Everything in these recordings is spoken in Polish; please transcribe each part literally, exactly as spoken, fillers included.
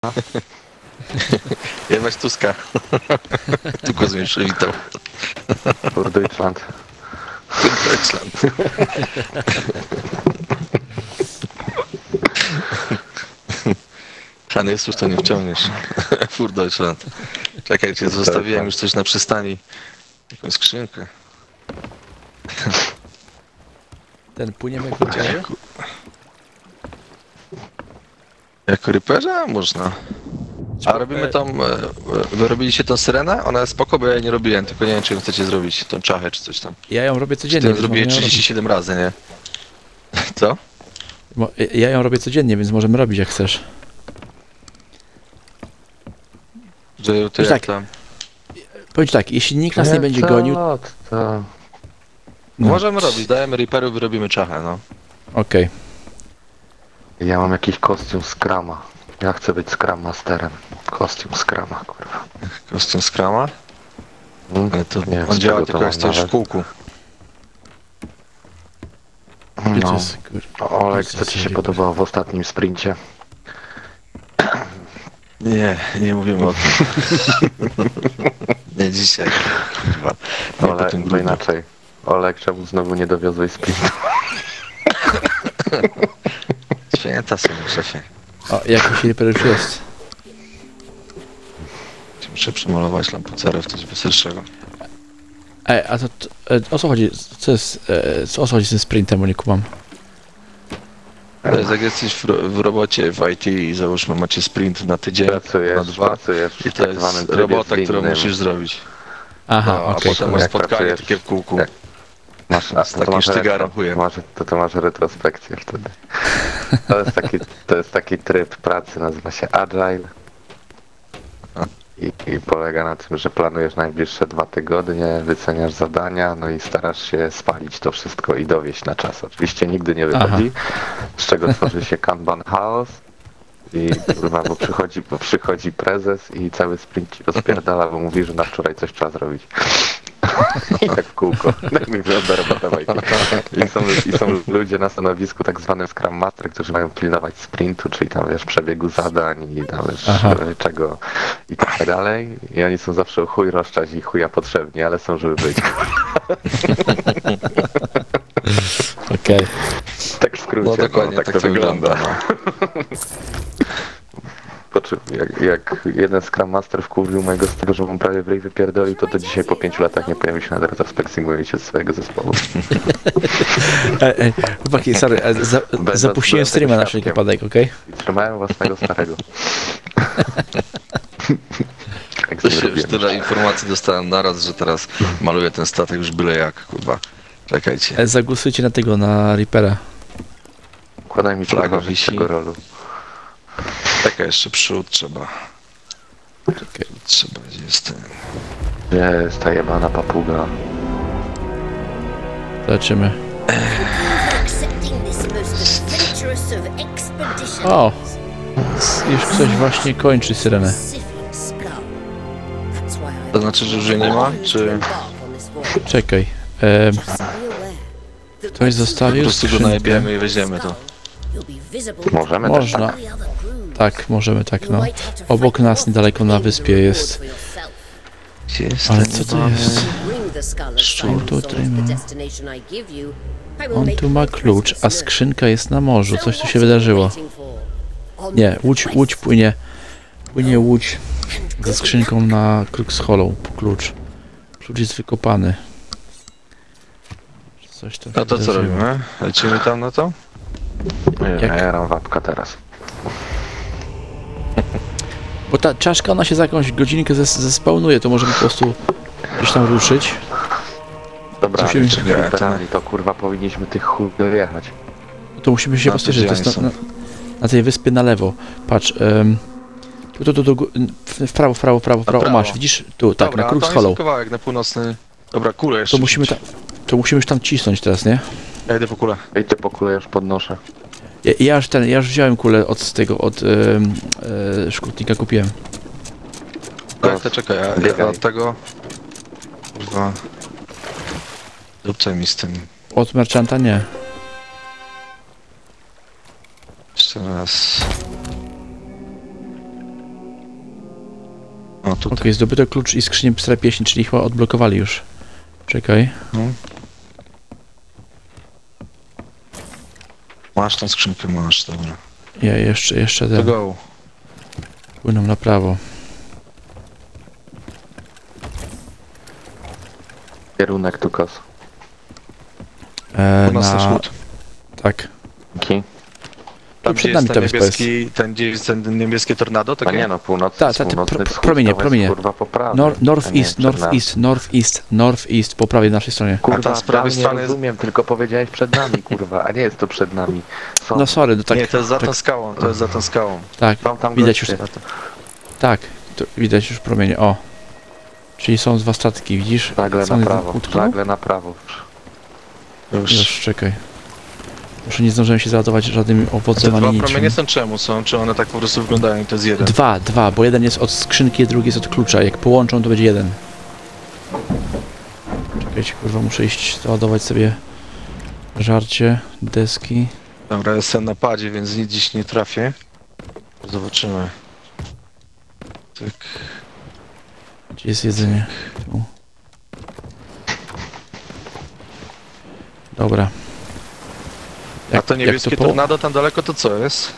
Jebać Tuska. Tu go mnie przywitał. Für Deutschland. Für Deutschland. Pan jest już, to nie wciągniesz. Für Deutschland. Czekajcie, zostawiłem już coś na przystani. Jakąś skrzynkę. Ten płyniemy jako ciebie? Jako ryperza? Można. A robimy tam, wy robiliście tą syrenę? Ona jest spoko, bo ja jej nie robiłem, tylko nie wiem, czy ją chcecie zrobić, tą czachę czy coś tam. Ja ją robię Czy codziennie. to zrobiłem trzydzieści siedem razy, nie? Co? Mo- Ja ją robię codziennie, więc możemy robić jak chcesz. Że to Wiesz jak tak, tam? Powiem ci tak, jeśli nikt nas nie będzie to, gonił... To, to... No. Możemy robić, dajemy riperów, wyrobimy czachę, no. Okej. Ja mam jakiś kostium Scrama. Ja chcę być Scrum Masterem. Kostium Scrama, kurwa. Kostium Scrama? Hmm? Ale to Nie wiem, on z działa czego tylko to jak mam stoisz w nawet. kółku. Gdzie to No. jest, kur- Olek, co ci się podobało w ostatnim sprincie? Nie, nie mówimy o tym. Nie dzisiaj. Kurwa. Nie po Olek, tym bo grudniu. inaczej. Olek, czemu znowu nie dowiozłeś sprintu? Święta są, szefie. O, jakiś reaper już jest. Muszę przemalować lampucerę w coś weselszego. Ej, a to, to e, o co chodzi? Co jest, e, co- o co chodzi z tym sprintem, bo nie kumam? To jest jak jesteś w, ro- w robocie w I T i załóżmy macie sprint na tydzień, na Pracujesz, dwa pracujesz i w to tak zwanym jest trybie robota, którą zwinnym. musisz zrobić. Aha, No, a okej. potem masz Jak spotkanie pracujesz- takie w kółku. jak- Masz, a, Z to, to, takim masz sztygarem retro, chujem. masz, to, to masz retrospekcję wtedy. To jest taki, to jest taki tryb pracy, nazywa się Agile. I, I polega na tym, że planujesz najbliższe dwa tygodnie, wyceniasz zadania, no i starasz się spalić to wszystko i dowieść na czas. Oczywiście nigdy nie wychodzi, z czego tworzy się Kanban chaos. I kurwa, bo przychodzi, bo przychodzi prezes i cały sprint ci rozpierdala, bo mówi, że na wczoraj coś trzeba zrobić. I tak w kółko. Tak mi wygląda robota w I T. I są, I są ludzie na stanowisku tak zwanym Scrum Master, którzy mają pilnować sprintu, czyli tam wiesz, przebiegu zadań i tam wiesz, Aha. czego i tak dalej. I oni są zawsze o chuj roszczać i chuja potrzebni, ale są, żeby być. Okej. Tak w skrócie, No dokładnie, tak, tak to to wygląda. wygląda. Po czym, jak, jak jeden Scrum Master wkurwił mojego z tego, że mu prawie w ryj wypierdolił, to do dzisiaj po pięciu latach nie pojawił się na retrospekcji, mówię się z swojego zespołu. Ej, ej, chłopaki, sorry, e, za, Będąc- zapuściłem będąc streama na świadkiem. wszelki wypadek, okej? I trzymałem własnego starego. Tak To z nim się już robiłem. tyle informacji dostałem naraz, że teraz maluję ten statek już byle jak, kurwa. Czekajcie. E, Zagłosujcie na tego, na Reapera. Układaj mi Flaga flaga wisi. tego rolu. Czekaj, jeszcze przód trzeba. Czekaj. Trzeba, gdzie jest ten... Gdzie jest ta jebana papuga? Zobaczymy. Accepting this most adventurous of expeditions. O! Już ktoś właśnie kończy syrenę. Pacific Skull. That's why I To znaczy, że już jej nie ma, czy... embark on this voyage. Czekaj. E, Just be aware that ktoś Po zostawił prostu go skrzynkę. najebiemy i weźmiemy to. you'll be visible to Możemy Można. też all the other crew. Tak, możemy tak, You no. might have to Obok fight nas, off niedaleko na and wyspie gain the jest... reward for yourself. Gdzie jest Ale ten co to jebany- jest? Bring the skull as Szczur Cyrus tutaj owns the ma. destination I give you. I will On make tu ma my klucz, a presence skrzynka jest na morzu. known. Coś tu So się what are you wydarzyło. waiting for? On Nie, the łódź, quest. łódź płynie. Płynie łódź ze skrzynką na Crux Hollow. Klucz. Klucz jest wykopany. Coś tam się No to co wydarzyło. robimy? Lecimy tam na to? Nie, Jak- ja jaram wapka teraz. Bo ta czaszka, ona się za jakąś godzinkę zes zespełnuje, to możemy po prostu gdzieś tam ruszyć. Dobra, Musimy- tymi Reaperami, to kurwa powinniśmy tych chuj dojechać. To musimy się Na pospieszyć, to jest na, tydzień na, na tej wyspie na lewo. Patrz, um, tu, tu, tu, tu, gó- w w prawo, w prawo, w prawo, w prawo. O, prawo. masz, widzisz? Tu, tak, Dobra, na a Crux tam Hollow. jest kawałek na północny... Dobra, kulę jeszcze. To musimy, ta, wrzuć. to musimy już tam cisnąć teraz, nie? Ja idę po kulę. Idźcie po kulę, już podnoszę. Ja, ja już ten, ja już wziąłem kulę od tego, od um, e, szkutnika kupiłem. Tak, to czekaj, ja, ja Biegaj. od tego... Kurwa... Dupcaj mi z tym. Od merchanta nie. Jeszcze raz... O, Okej, tutaj. zdobyto klucz i skrzynię pstra pieśni, czyli chyba odblokowali już. Czekaj. No. Masz tą skrzynkę, masz, dobra. Ja jeszcze, jeszcze To ten. go. Płyną na prawo. Kierunek tu kos. E, U nas na na... wschód. Tak. Dzięki. Tam, przed gdzie nami jest ta ten wyspa jest. niebieski, ten, gdzie jest ten niebieskie tornado, A takie? nie no, północny, Ta, ta, te północny pro- wschód, promienie, to jest, promienie. kurwa po prawej. Nor a north nie east, przed north nami. east, north east, north east, po prawej naszej stronie. Kurwa, A tam z prawej tam nie strony jest- rozumiem, tylko powiedziałeś przed nami, kurwa, a nie jest to przed nami. Są. No sorry, no tak. nie, to jest za tak, tą skałą, to jest za tą skałą. tak, Tam, tam widać już. goście. Tak, to widać już promienie. O. Czyli są dwa statki, widzisz? Żagle Co na on prawo, utknął? żagle na prawo. Już. Już, czekaj. Może nie zdążyłem się załadować żadnym Te owocem dwa ani promienie niczym. są czemu są? Czy one tak po prostu wyglądają i to jest jeden? Dwa, dwa, bo jeden jest od skrzynki, a drugi jest od klucza. Jak połączą, to będzie jeden. Czekajcie, kurwa, muszę iść załadować sobie żarcie, deski. Dobra, jestem na padzie, więc nic dziś nie trafię. Zobaczymy. Tak. Gdzie jest jedzenie? Tu. Dobra. A to niebieskie po- tornado tam daleko to co jest?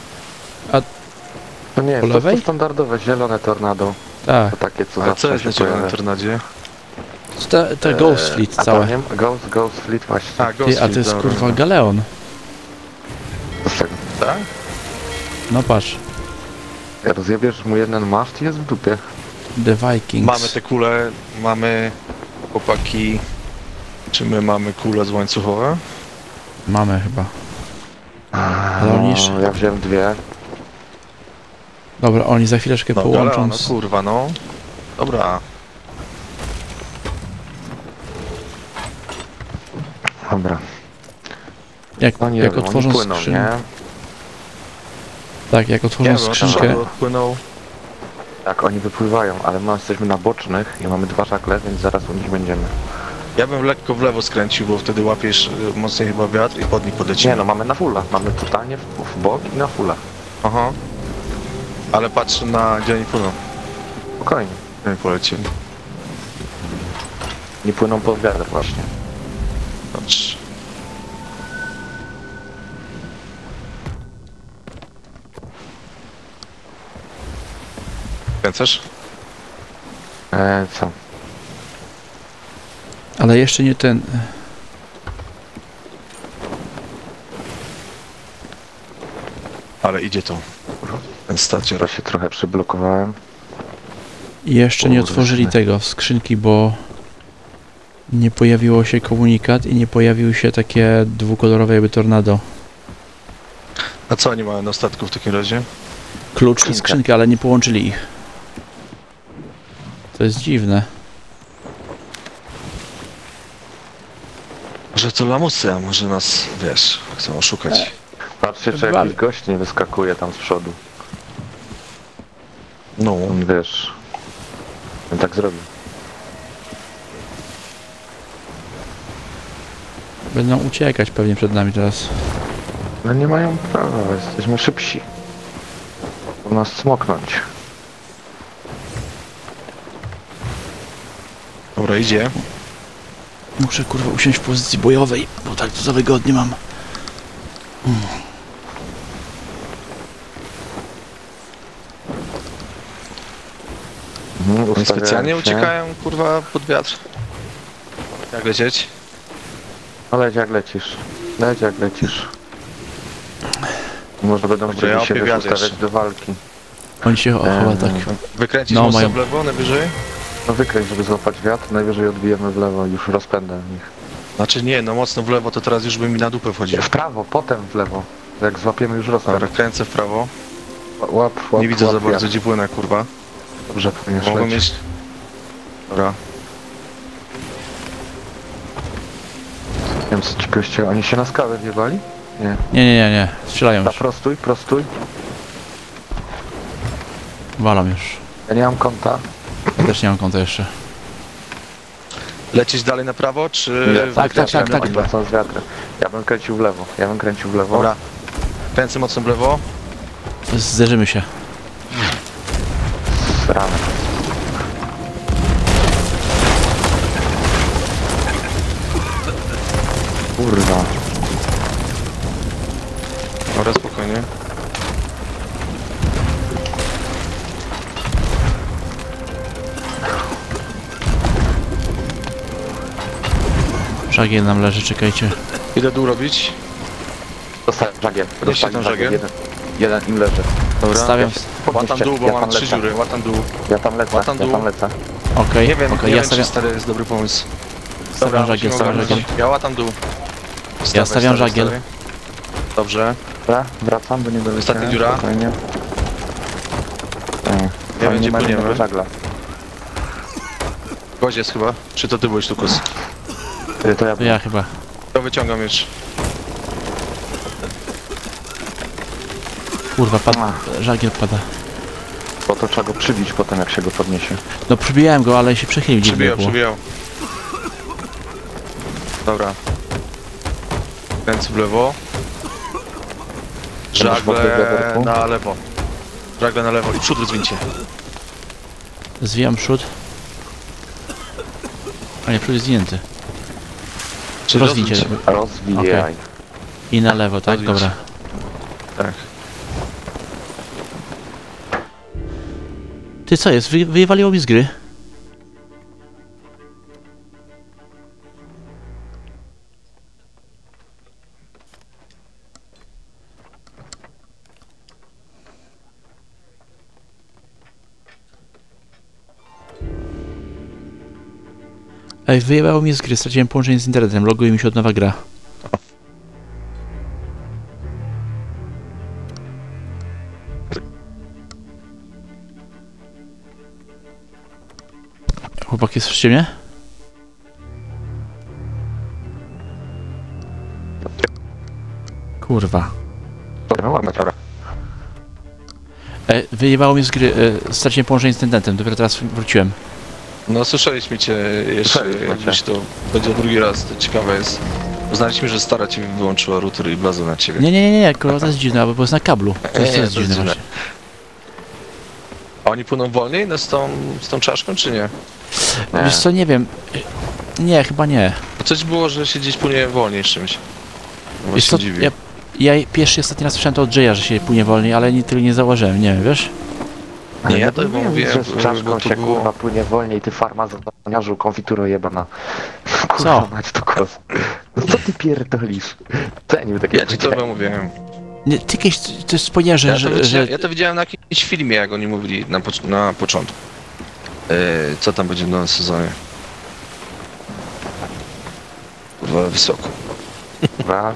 No nie, Po to jest lewej? to standardowe zielone tornado. Tak, To takie, co A zawsze co jest się na zielonym pojawia. tornadzie? te, te Ghost Fleet A całe. to nie? Ghost, Ghost Fleet właśnie. A, Ty, Ghost a to jest Fleet, kurwa dobra. Galeon. To z czego? Tak? No patrz. Ja rozjebiesz mu jeden maszt i jest w dupie. The Vikings. Mamy te kule, mamy chłopaki. Czy my mamy kule z łańcuchowe? Mamy chyba. Ale oni jeszcze... No, ja wziąłem dwie. Dobra, oni za chwileczkę No, połączą Galeon, no z... kurwa, no. Dobra. Dobra. Jak, No nie jak wiem, otworzą oni płyną, skrzynkę... nie? Tak, jak Nie otworzą wiem, tam skrzynkę... odpłynął. Tak, oni wypływają, ale my jesteśmy na bocznych i mamy dwa żagle, więc zaraz u nich będziemy. Ja bym lekko w lewo skręcił, bo wtedy łapiesz y, mocniej chyba wiatr i pod nich podlecimy. Nie no, mamy na fulla. Mamy totalnie w, w bok i na fulla. Aha. Ale patrzę na gdzie oni płyną. Spokojnie. Gdzie oni polecili. Nie płyną pod wiatr właśnie. Patrz. Kręcasz? Eee, co? Ale jeszcze nie ten... Ale idzie to. Ten stacier. Ja się trochę przyblokowałem. Jeszcze nie Kurde. otworzyli tego skrzynki, bo... Nie pojawiło się komunikat i nie pojawił się takie dwukolorowe jakby tornado. A co oni mają na statku w takim razie? Klucz i Skrzynkę. skrzynkę, ale nie połączyli ich. To jest dziwne. Może to lamusy, a może nas, wiesz, chcą oszukać. Patrzcie, czy Dwa- jakiś gość nie wyskakuje tam z przodu. No. On wiesz... On tak zrobił. Będą uciekać pewnie przed nami teraz. No nie mają prawa, jesteśmy szybsi. Chcą nas smoknąć. Dobra, idzie. Muszę kurwa usiąść w pozycji bojowej, bo tak to za wygodnie mam. Mhm, Oni ustawiałem specjalnie się. uciekają, kurwa, pod wiatr. Jak lecieć? No leć jak lecisz. Leć jak lecisz. Może będą Dobra, chcieli ja się łapię wiesz, wiatr ustawiać jeszcze. do walki. Oni się o, Eee, chyba tak. Wykręcić No, mocno mają- w lewo, najwyżej? No wykręć, żeby złapać wiatr, najwyżej odbijemy w lewo, już rozpędem ich. Znaczy nie, no mocno w lewo, to teraz już by mi na dupę wchodził. W prawo, potem w lewo. Jak złapiemy już rozpęd. Dobra, kręcę w prawo. Łap, łap, Nie widzę łap za bardzo, wiatr. gdzie płynę, kurwa. Dobrze, powinieneś Mogą lecieć. mieć... Dobra. Nie wiem co ci goście, oni się na skałę wjebali? Nie. Nie, nie, nie, nie. Strzelają Ta już. prostuj, prostuj. Walą już. Ja nie mam konta. Ja też nie mam konta jeszcze. Lecieć dalej na prawo, czy... Nie, tak, tak, tak, tak. Oni lecą z wiatrem. Ja bym kręcił w lewo, ja bym kręcił w lewo. Dobra. Kręcę mocno w lewo. Zderzymy się. Rano. Kurwa. Dobra, spokojnie. Żagiel nam leży, czekajcie. Idę dół robić. Dostałem żagiel. Podnieście ten żagiel? Jeden, jeden im leży. Dobra. Stawiam. Łatam dół, bo Ja mam tam trzy lecę. dziury. Łatam dół. Ja tam lecę, Łatam ja dół. tam lecę. Okej, Nie wiem, okej, nie ja wiem, stawiam, czy stary jest dobry pomysł. stawiam żagiel, musimy stawiam ogarnąć. żagiel. Ja łatam dół. Ja Stawaj, stawiam stawaj, żagiel. stawaj. Dobrze. Dobra, wracam, bo nie doleciałem. Ostatnia dziura. Spokojnie. Nie, wiem, nie gdzie ma płyniemy. żadnego żagla. Gość jest chyba. Czy to ty byłeś, Lukas? Y, To ja To ja chyba. To wyciągam już. Kurwa, pad... A. żagiel pada. Bo to trzeba go przybić potem, jak się go podniesie. No przybijałem go, ale się przechylił dziwnie Przybijał, było. przybijał. Dobra. Kręcę w lewo. Masz wokół Żagle wiaderku? na lewo. Żagle na lewo i przód rozwincie. Zwijam przód. A nie, przód jest zwinięty. Czy Rozwincie. rozwincie? Rozwijaj. Okej. I na lewo, tak? Rozwincie. Dobra. Tak. Ty co jest? Wy, wyjewaliło mi z gry. Ej, wyjebało mnie z gry, straciłem połączenie z internetem, loguje mi się od nowa gra. Chłopaki, słyszycie mnie? Kurwa. No ładna czara. E, wyjebało mnie z gry, e, straciłem połączenie z internetem, dopiero teraz wróciłem. No słyszeliśmy cię jeszcze, Słyszeliśmy jakbyś to będzie drugi raz, to ciekawe jest. Uznaliśmy, że stara ci wyłączyła router i blazę na ciebie. Nie, nie, nie, nie, kurwa, to jest dziwne, bo jest na kablu. To Nie, jest, to nie, jest to jest dziwne dziwne. właśnie. A oni płyną wolniej no, z, tą, z tą czaszką, czy nie? Nie. Wiesz co, nie wiem. Nie, chyba nie. Bo coś było, że się gdzieś płynie wolniej z czymś. No Wiesz właśnie co, dziwi. ja, ja pierwszy ostatni raz słyszałem to od Jaya, że się płynie wolniej, ale nie, tego nie zauważyłem, nie wiem, wiesz? Nie, ja ja to to mówiłem, mówiłem, że z bo czaszką to się było- kurwa płynie wolniej, ty farmazoniarzu, konfituro jebana. Co? Kurwa mać to kos. No co ty pierdolisz? Cenił takie Ja ci to mówiłem. Nie, ty kiedyś coś wspomniałeś, że, Ja to, że, widzia- że... ja to widziałem na jakimś filmie, jak oni mówili na, pocz- na początku. Yy, co tam będzie w nowym sezonie? Kurwa, wysoko. Kurwa.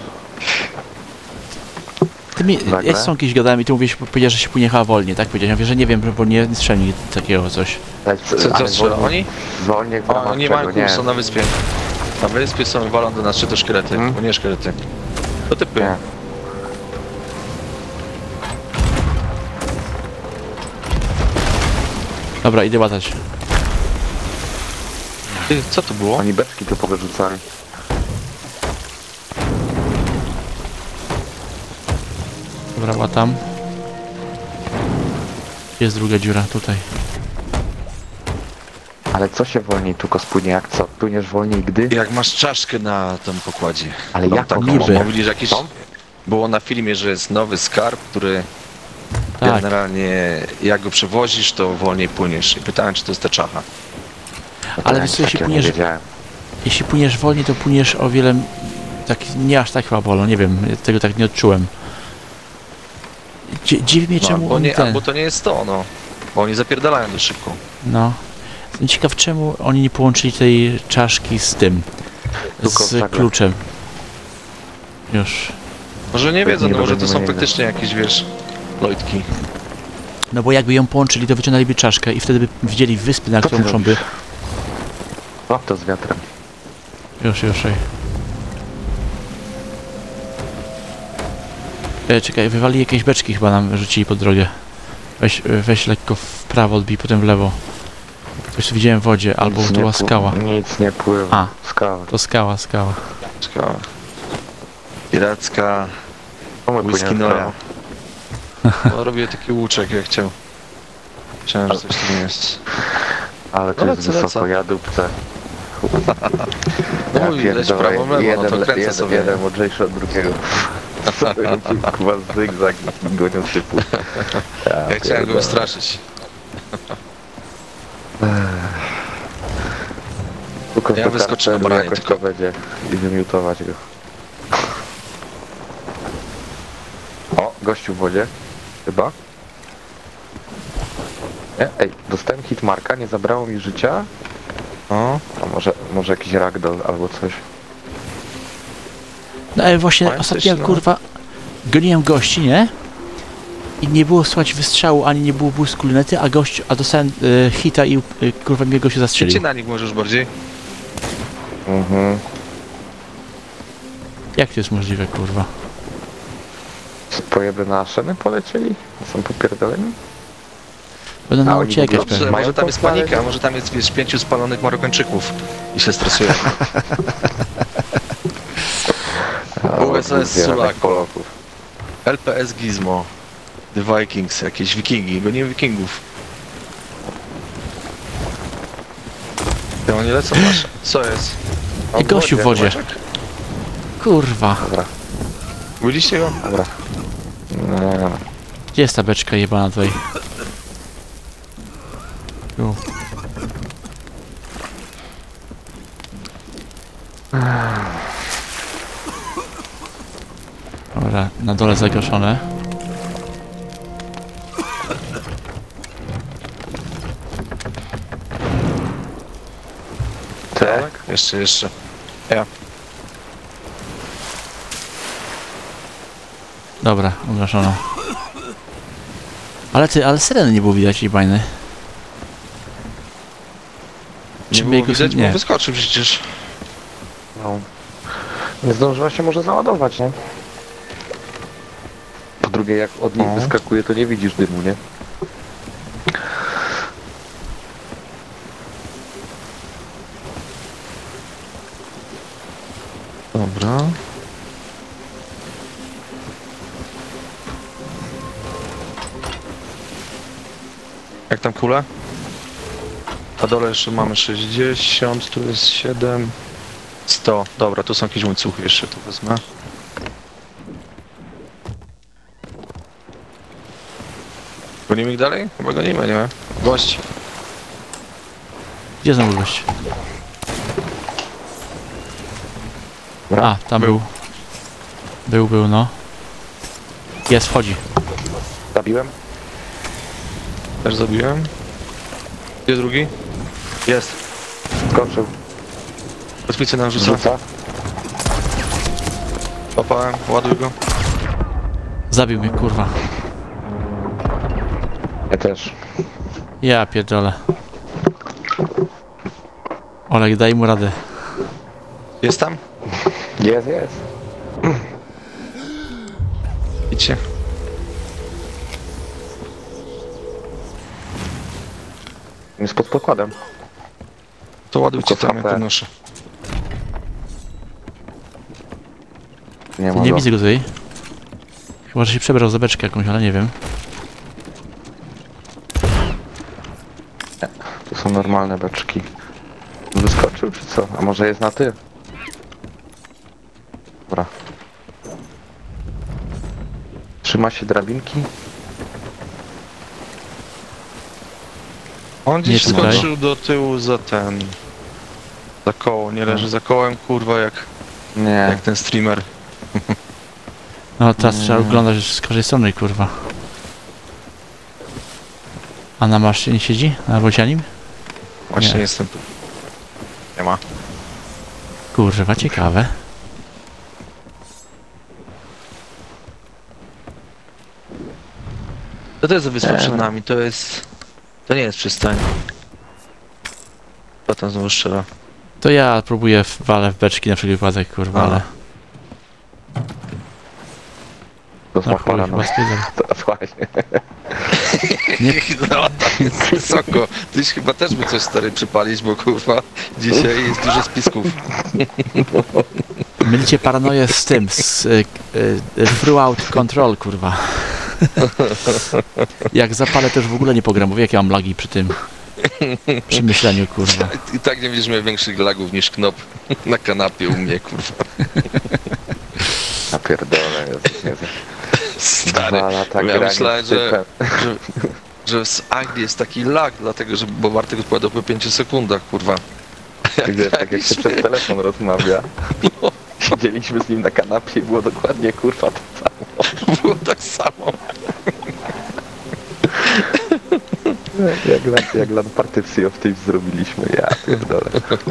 Ty mi, Nagle? ja z tą kiedyś gadałem i ty mówisz, powiedziałeś, że się płynie chyba wolniej, tak? Powiedziałem, ja mówię, że nie wiem, bo nie, nie słyszałem nigdy takiego coś. Co, co strzela? Oni? Wolniej w O, ramach oni mają czego, nie. kurs, są na wyspie. Na wyspie są walą do nas, czy to szkielety, Mhm. bo nie szkielety. To typy. Nie. Dobra, idę łatać. Ty, co to było? Oni beczki tu powyrzucali. Dobra, łatam. Jest druga dziura, tutaj. Ale co się wolniej tu spłynie, jak co? Płyniesz wolniej, gdy? Jak masz czaszkę na tym pokładzie. Ale Mam jak taką, niby? mówili, że jakiś... Co? Było na filmie, że jest nowy skarb, który Tak, generalnie jak go przewozisz, to wolniej płyniesz. I pytałem, czy to jest ta czacha. No to Ale ja wiesz co, jeśli takiego nie płyniesz- wiedziałem. jeśli płyniesz wolniej, to płyniesz o wiele... Tak, nie aż tak chyba bolą, nie wiem, ja tego tak nie odczułem. Dzi- Dziwi mnie, No, czemu albo, oni nie, ten... albo to nie jest to, no. Bo oni zapierdalają dość szybko. No. Jestem ciekaw, czemu oni nie połączyli tej czaszki z tym, Tylko z żagle. kluczem. Już. Może nie To wiedzą, nie no może to będziemy są mieli. faktycznie jakieś, wiesz, lojtki. No bo jakby ją połączyli, to wyciągnęliby czaszkę i wtedy by widzieli wyspy, na Co którą ty muszą by... robisz? Łap to z wiatrem. Już, już, ej. E, czekaj, wywali jakieś beczki chyba nam rzucili pod drogę. Weź, e, weź lekko w prawo, odbij, potem w lewo. Coś tu widziałem w wodzie, albo Nic to nie była pły- skała. Nic nie pływa. A. Skała. To skała, skała. Skała. Piracka, O, my whisky płyniemy w noja. prawo. No, robię taki łuczek, jak chciał. Myślałem, że coś tam jest. Ale tu No, jest lecę, wysoko, lecę. ja dupce. śmiechu. Mój, leć pierdolę, prawo, lewo, no jeden, to kręcę jeden, sobie. jeden mądrzejszy od drugiego. Chyba zygzak i gonią typu. Ja, Ja chciałem go pierdolę. wystraszyć. Tylko Ja to wyskoczę na kartelu baranie, jakoś tylko- to będzie i wymiutować go. O, gościu w wodzie. Chyba. Nie? Ej, dostałem hitmarka, nie zabrało mi życia. O, a może, może jakiś ragdoll albo coś. No ale właśnie Mają ostatnio, coś, no. kurwa, goniłem gości, nie? I nie było słychać wystrzału, ani nie było błysku lunety, a gość, a dostałem e, hita i e, kurwa mnie gościu zastrzelił. Gdzie na nich możesz bardziej? Mhm. Jak to jest możliwe, kurwa? Pojeby na szeny polecieli? Są popierdoleni? Będą A na oni uciekać dobrze, pewnie. Może Mają tam jest to panika, znaleźć? może tam jest wiesz, pięciu spalonych Marokańczyków i się stresują. U S S Sulak. Polaków. L P S Gizmo. The Vikings, jakieś wikingi, gonimy wikingów. To oni lecą nasze. Co jest? I gościu w wodzie. Zobaczek? Kurwa. Dobra, Widzieliście go? dobra. Nie, Gdzie jest ta beczka jebana tutaj? Tu. Dobra, na dole zagaszone. te? Jeszcze, jeszcze. Dobra, ugaszono. Ale ty, ale syreny nie było widać, jebajny. Nie Czy było biegł- widać, nie. bo wyskoczył przecież. No. Nie zdążyła się może załadować, nie? Po drugie, jak od nich O. wyskakuje, to nie widzisz dymu, nie? Dobra. Jak tam kula? Na dole jeszcze mamy sześćdziesiąt, tu jest siedem, sto. Dobra, tu są jakieś łańcuchy jeszcze, tu wezmę. Gonimy ich dalej? Chyba gonimy, nie? Gość. Gdzie znowu gość? A, tam był. Był, był, no. Jest, wchodzi. Zabiłem? Też zabiłem. Gdzie drugi? Jest. Skoczył. Kosmicy nam rzuca. Rzuca. Łapałem, ładuj go. Zabił mnie, kurwa. Ja też. Ja pierdolę. Olek, daj mu radę. Jest tam? Jest, jest. Idźcie. Jest pod pokładem. To ładujcie Tylko tam, ja H P. podnoszę. Nie Ty ma nie go. widzę go tutaj. Chyba, że się przebrał za beczkę jakąś, ale nie wiem. To są normalne beczki. Wyskoczył czy co? A może jest na ty? Dobra. Trzyma się drabinki? On gdzieś Nie tutaj. skoczył do tyłu za ten... Za koło, nie leży za kołem, kurwa, jak, Nie. jak ten streamer. No teraz trzeba Mm. oglądać z każdej strony, kurwa. A na maszcie nie siedzi? Na bocianim? Właśnie Nie. jestem tu. Nie ma. Kurwa, ciekawe. To to jest za wyspa Nie. przed nami, to jest... To nie jest przystań. Co tam znowu strzela? To ja próbuję w walę w beczki na wszelki wypadek, kurwa, A. ale... To No są chuj, para, chyba no. spiedzę. Teraz właśnie. Nie, No, tam jest wysoko. Tyś chyba też by coś stary przypalić, bo kurwa dzisiaj jest dużo spisków. mylicie paranoję z tym, z y, y, throughout control, kurwa. Jak zapalę, to już w ogóle nie pogram, bo jak ja mam lagi przy tym. Przy myśleniu, kurwa. I tak nie będziesz miał większych lagów niż knop na kanapie u mnie, kurwa. Napierdolę, Jezus, nie Stary, Dwa lata ja grania myślałem, z że, typem. że, że z Anglii jest taki lag, dlatego że, bo Bartek odpowiadał po pięciu sekundach, kurwa. Ty wiesz, tak jak się przez telefon rozmawia. No, Siedzieliśmy z nim na kanapie i było dokładnie kurwa to samo. było tak samo. Jak, jak, jak LAN party w Sea of Thieves zrobiliśmy, ja pierdolę.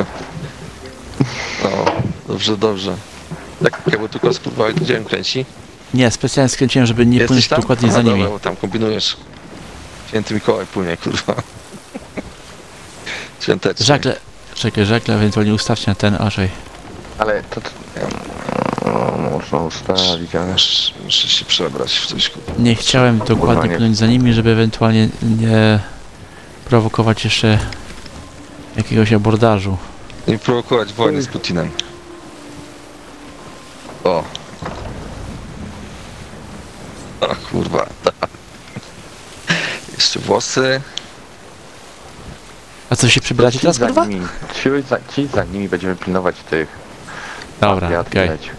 No, dobrze, dobrze. Tak, Kabutukos, kurwa, gdzie on kręci? Nie, specjalnie skręciłem, żeby nie Jesteś płynąć tam? dokładnie A, za nimi. Dobra, bo tam kombinujesz. Święty Mikołaj płynie, kurwa. Świątecznie. Żagle, czekaj, żagle ewentualnie ustawcie na ten, ażej. Ale to... to no, można ustawić, ale... Muszę, muszę się przebrać w coś, kurwa. Nie chciałem dokładnie nie. płynąć za nimi, żeby ewentualnie nie prowokować jeszcze jakiegoś abordażu. Nie prowokować wojny z Putinem. O. O kurwa. Jeszcze włosy. A co, się przybieracie Ci teraz, za kurwa? nimi, ci, za, ci za nimi będziemy pilnować tych... Dobra, wiatr okej. leci.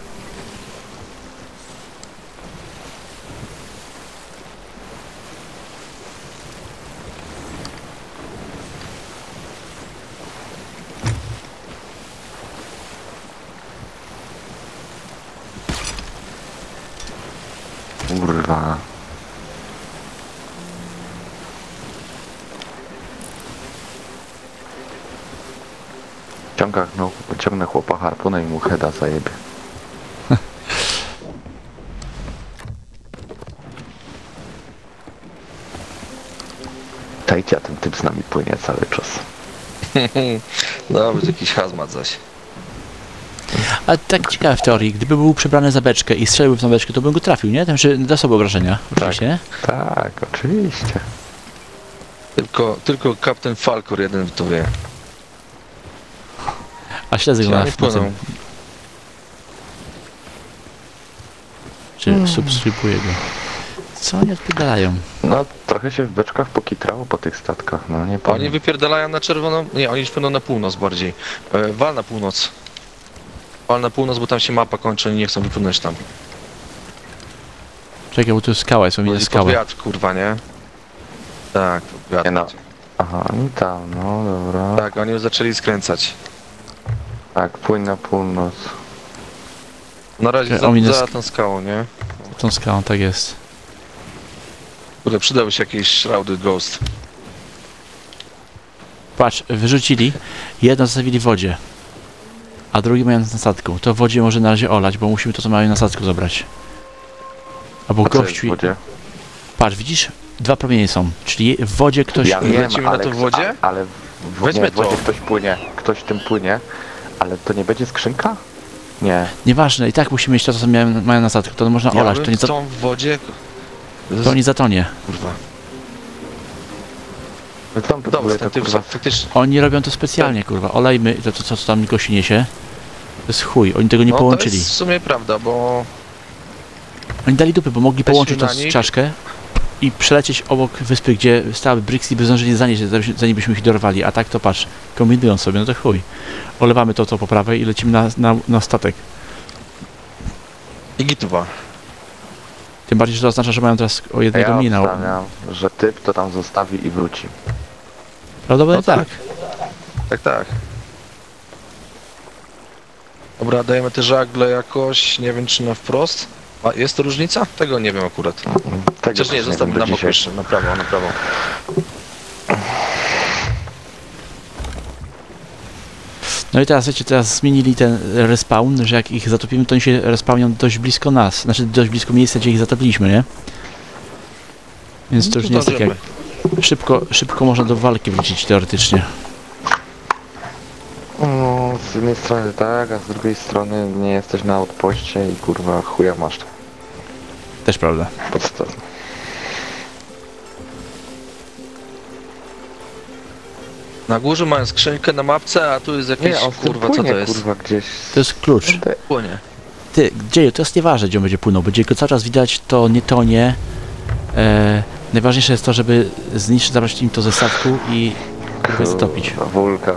Kurwa. Ciągach, no, ciągnę chłopa harpunę i mu heada zajebie. Czajcie, a ten typ z nami płynie cały czas. No, będzie jakiś hazmat zaś. A tak ciekawe w teorii, gdyby był przebrany za beczkę i strzelił w tą beczkę, to bym go trafił, nie? Tym, że da sobie obrażenia, oczywiście, nie? Tak, oczywiście. Tylko, tylko kapitan Falcor jeden to wie. A śledzę go Ja na nie w nocem. płynął. Czy subskrybuję go. Co oni odpierdalają? No, trochę się w beczkach pokitrało po tych statkach, no nie Oni powiem. wypierdalają na czerwoną... Nie, oni już płyną na północ bardziej. E, wal na północ. Wal na północ, bo tam się mapa kończy i nie chcą wypłynąć tam. Czekaj, bo tu jest skała, jest u mnie Chodzi pod skała. wiatr, kurwa, nie? Tak, pod wiatr. Nie no. Aha, oni tam, no dobra. Tak, oni już zaczęli skręcać. Tak, płyń na północ. Na razie Czekaj, oni za, nas- za tą skałą, nie? Tą skałą, tak jest. Kurde, przydały się jakieś shrouded ghost. Patrz, wyrzucili, jedno zostawili w wodzie, a drugi mają na statku. To w wodzie może na razie olać, bo musimy to, co mają na statku, zabrać. Albo A co jest gościu... w wodzie? Patrz, widzisz? Dwa promienie są, czyli w wodzie ktoś... Ja wiem, lecimy na ale, to w wodzie? A, ale w, w, Weźmy nie, w wodzie to. ktoś płynie, ktoś tym płynie, ale to nie będzie skrzynka? Nie. Nieważne, i tak musimy mieć to, co mają, mają na statku, to można Ja olać, bym to nie, za, chcą w wodzie... to nie zatonie. Kurwa. No tam Dobra, próbuję ten to typ kurwa. faktycznie... Oni robią to specjalnie, kurwa, olejmy to, to, co co tam gości niesie. To jest chuj, oni tego nie No, to połączyli. jest w sumie prawda, bo... Oni dali dupy, bo mogli Weźmy połączyć tą na nich. czaszkę i przelecieć obok wyspy, gdzie stały Brixy, by zdążyli zanieść, zanim byśmy ich dorwali. A tak to patrz, kombinują sobie, no to chuj. Olewamy to, to po prawej i lecimy na, na, na statek. I gituwa. Tym bardziej, że to oznacza, że mają teraz o A jednego ja mina. obstawiam, że typ to tam zostawi i wróci. Prawdopodobnie No tak. Tak, tak. Dobra, dajemy te żagle jakoś, nie wiem czy na wprost. A jest to różnica? Tego nie wiem akurat. Tego Chociaż też nie, wiem zostawmy do na bok dzisiaj. jeszcze, na prawo, na prawo. No i teraz, wiecie, teraz zmienili ten respawn, że jak ich zatopimy, to oni się respawnią dość blisko nas. Znaczy dość blisko miejsca, gdzie ich zatopiliśmy, nie? Więc to już nie jest tak jak... Szybko, szybko można do walki wrócić teoretycznie. No, z jednej strony tak, a z drugiej strony nie jesteś na outpoście i kurwa chuja masz Też prawda. podstaw. Na górze mają skrzynkę na mapce, a tu jest jakieś, Nie, on kurwa, płynie, co to jest? kurwa, gdzieś. To jest klucz. Płynie. Ty, gdzie, to jest nieważne, gdzie on będzie płynął. Będzie go cały czas widać, to nie tonie. E, najważniejsze jest to, żeby zniszczyć, zabrać im to ze statku i kurwa zatopić. Kurwa, wulkan.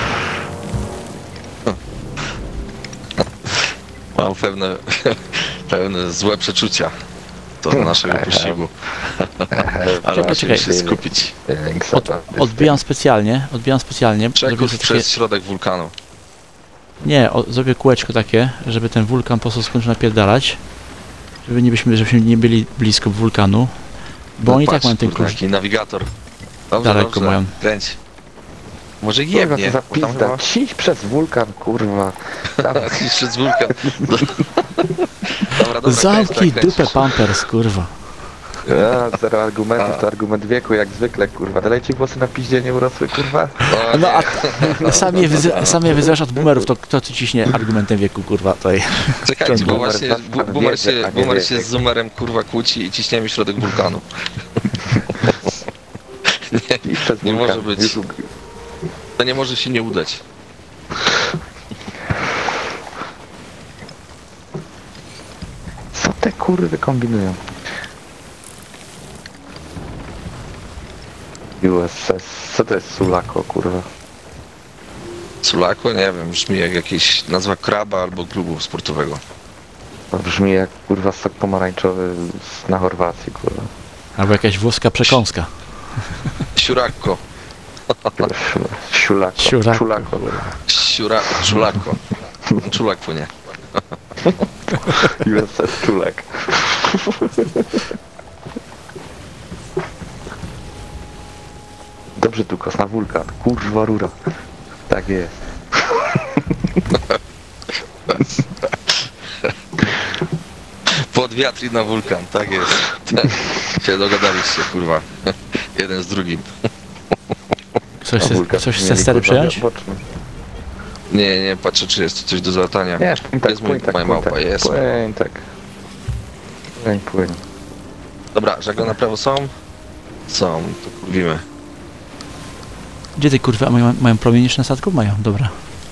Mam pewne, pewne złe przeczucia do naszego wyścigu. Ale musimy czekaj. się skupić. Od, odbijam specjalnie, odbijam specjalnie. Zrobię Przekór sobie przez takie, środek wulkanu. nie, o, zrobię kółeczko takie, żeby ten wulkan po prostu skończył napierdalać. Żeby nie byśmy, żebyśmy nie byli blisko wulkanu. Bo No oni tak patrz, mają ten kurde, kurs. jaki nawigator. Dobrze, Daleko dobrze. mają. Kręć. Może Kurwa, jebnie. co za bo tam pizda. chyba... Ciś przez wulkan, kurwa. Dawaj. Przez wulkan. Dobra, dobra, Zamknij kręć, dupę kręć. Pampers, kurwa. Ja, zero argumentów, to argument wieku, jak zwykle, kurwa. Dalej ci włosy na piździe nie urosły, kurwa. O, No nie. a sam je, wyzy- sam je wyzywasz od boomerów, to kto ci ciśnie argumentem wieku, kurwa, tutaj. Czekajcie, bo Boomer właśnie zawsze bu- pan boomer wiedzie, się, a nie boomer wiek. się z zoomerem kurwa kłóci i ciśniemy środek wulkanu. I przez Nie wulkan. może być. Już- To nie może się nie udać. Co te kurwy kombinują? U S S, co to jest Sulako, kurwa? Sulako? Nie wiem, brzmi jak jakieś nazwa kraba albo klubu sportowego. To brzmi jak, kurwa, sok pomarańczowy z- na Chorwacji, kurwa. Albo jakaś włoska przekąska. Siurakko. Siulako. Siurako. Czulako, kurwa. Siura... Czulako. Czulak płynie. U S S Czulak. Dobrze tu, kos na wulkan. Kurwa rura. Tak jest. Pod wiatr i na wulkan, tak jest. Tak. Się dogadaliście, kurwa. Jeden z drugim. Coś, Na chce- wulkan. coś chce Mieli, stery kurwa, przejąć? boczny. Nie, nie, patrzę czy jest tu coś do załatania. Nie, płyń tak, Jest mój, płyń tak, moja płyń małpa, tak. jest. Płyń tak. Płyń, płyń. Dobra, żagle na prawo są? Są, to kurwimy. Gdzie ty kurwa, mają, mają promieniczne statków? Mają, dobra.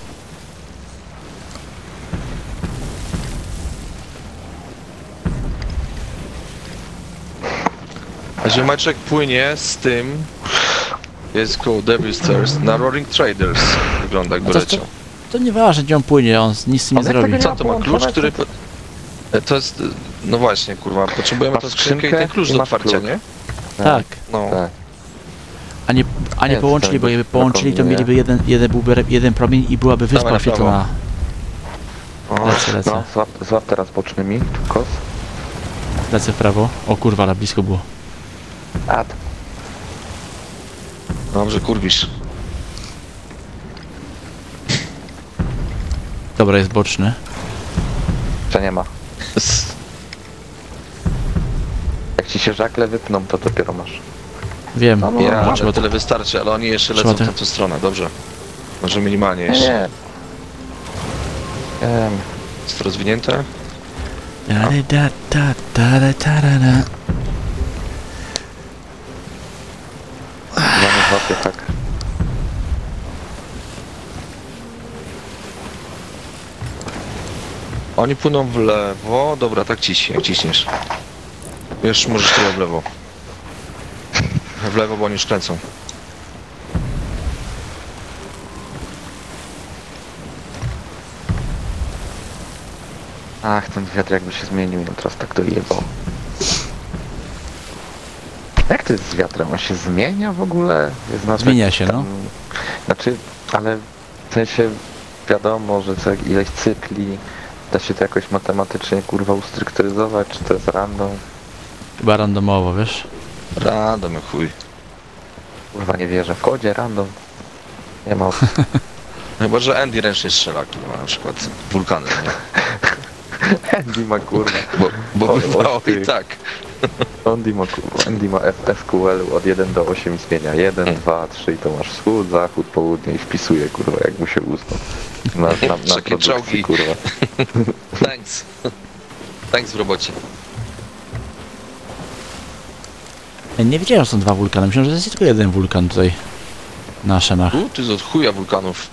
A ziomeczek płynie z tym... Jest koło Devil's Thirst na Roaring Traders. Wygląda jakby A to- leciał. To nieważne gdzie on płynie, on z- nic z tym nie On jak zrobi. tego Co to ma klucz, połączone, który... to- po- E, To jest... No właśnie, kurwa, potrzebujemy Masz tą skrzynkę i skrzynkę ten klucz i do masz otwarcia, klucz. nie? Tak. No. Tak. A nie, a nie Nie, połączyli, to bo jakby tak połączyli, to kombinuje. mieliby jeden, jeden, byłby jeden promień i byłaby wyspa Dawaj na prawo. oświetlona. O, Lecę, lecę. No, złap, złap teraz bocznymi, kos. Lecę w prawo. O kurwa, ale blisko było. A, t- dobrze, kurwisz. Dobra, jest boczny. jeszcze nie ma. Jak ci się żagle wypną, to dopiero masz. Wiem, No, no, Ja, bo ale trzeba to... tyle wystarczy, ale oni jeszcze Trzeba lecą w te- tamtą stronę, dobrze. Może minimalnie Nie, jeszcze. nie. Em, Jest to rozwinięte? Da, da, da, da, da, da, da, da. Chyba nie złapię tak. Oni płyną w lewo, dobra, tak ciśnie, jak ciśniesz. Już możesz trochę w lewo. W lewo, bo oni już kręcą. Ach, ten wiatr jakby się zmienił, no teraz tak dojebał. Jak to jest z wiatrem? On się zmienia w ogóle? Jest znaczy, Zmienia się, no. Znaczy, ale w sensie wiadomo, że co ileś cykli, da się to jakoś matematycznie kurwa ustrukturyzować, czy to jest random? Chyba randomowo, wiesz? Random, jak chuj. Kurwa nie wierzę. W kodzie random. Nie ma opcji. Chyba, że Andy ręcznie strzela, kurwa, na przykład wulkany, nie? Andy ma kurwa. Bo, bo O, bywało o, ty. i tak. Andy ma kurwa. Andy ma F- S Q L od jeden do osiem zmienia. jeden, dwa, trzy i to masz wschód, zachód, południe i wpisuje kurwa jak mu się uzna. Na, na, na Takie czołgi. produkcji kurwa. Thanks. Thanks w robocie. Ja nie wiedziałem, że są dwa wulkany. Myślałem, że jest tylko jeden wulkan tutaj na Szemach. Tu? Ty z od chuja wulkanów.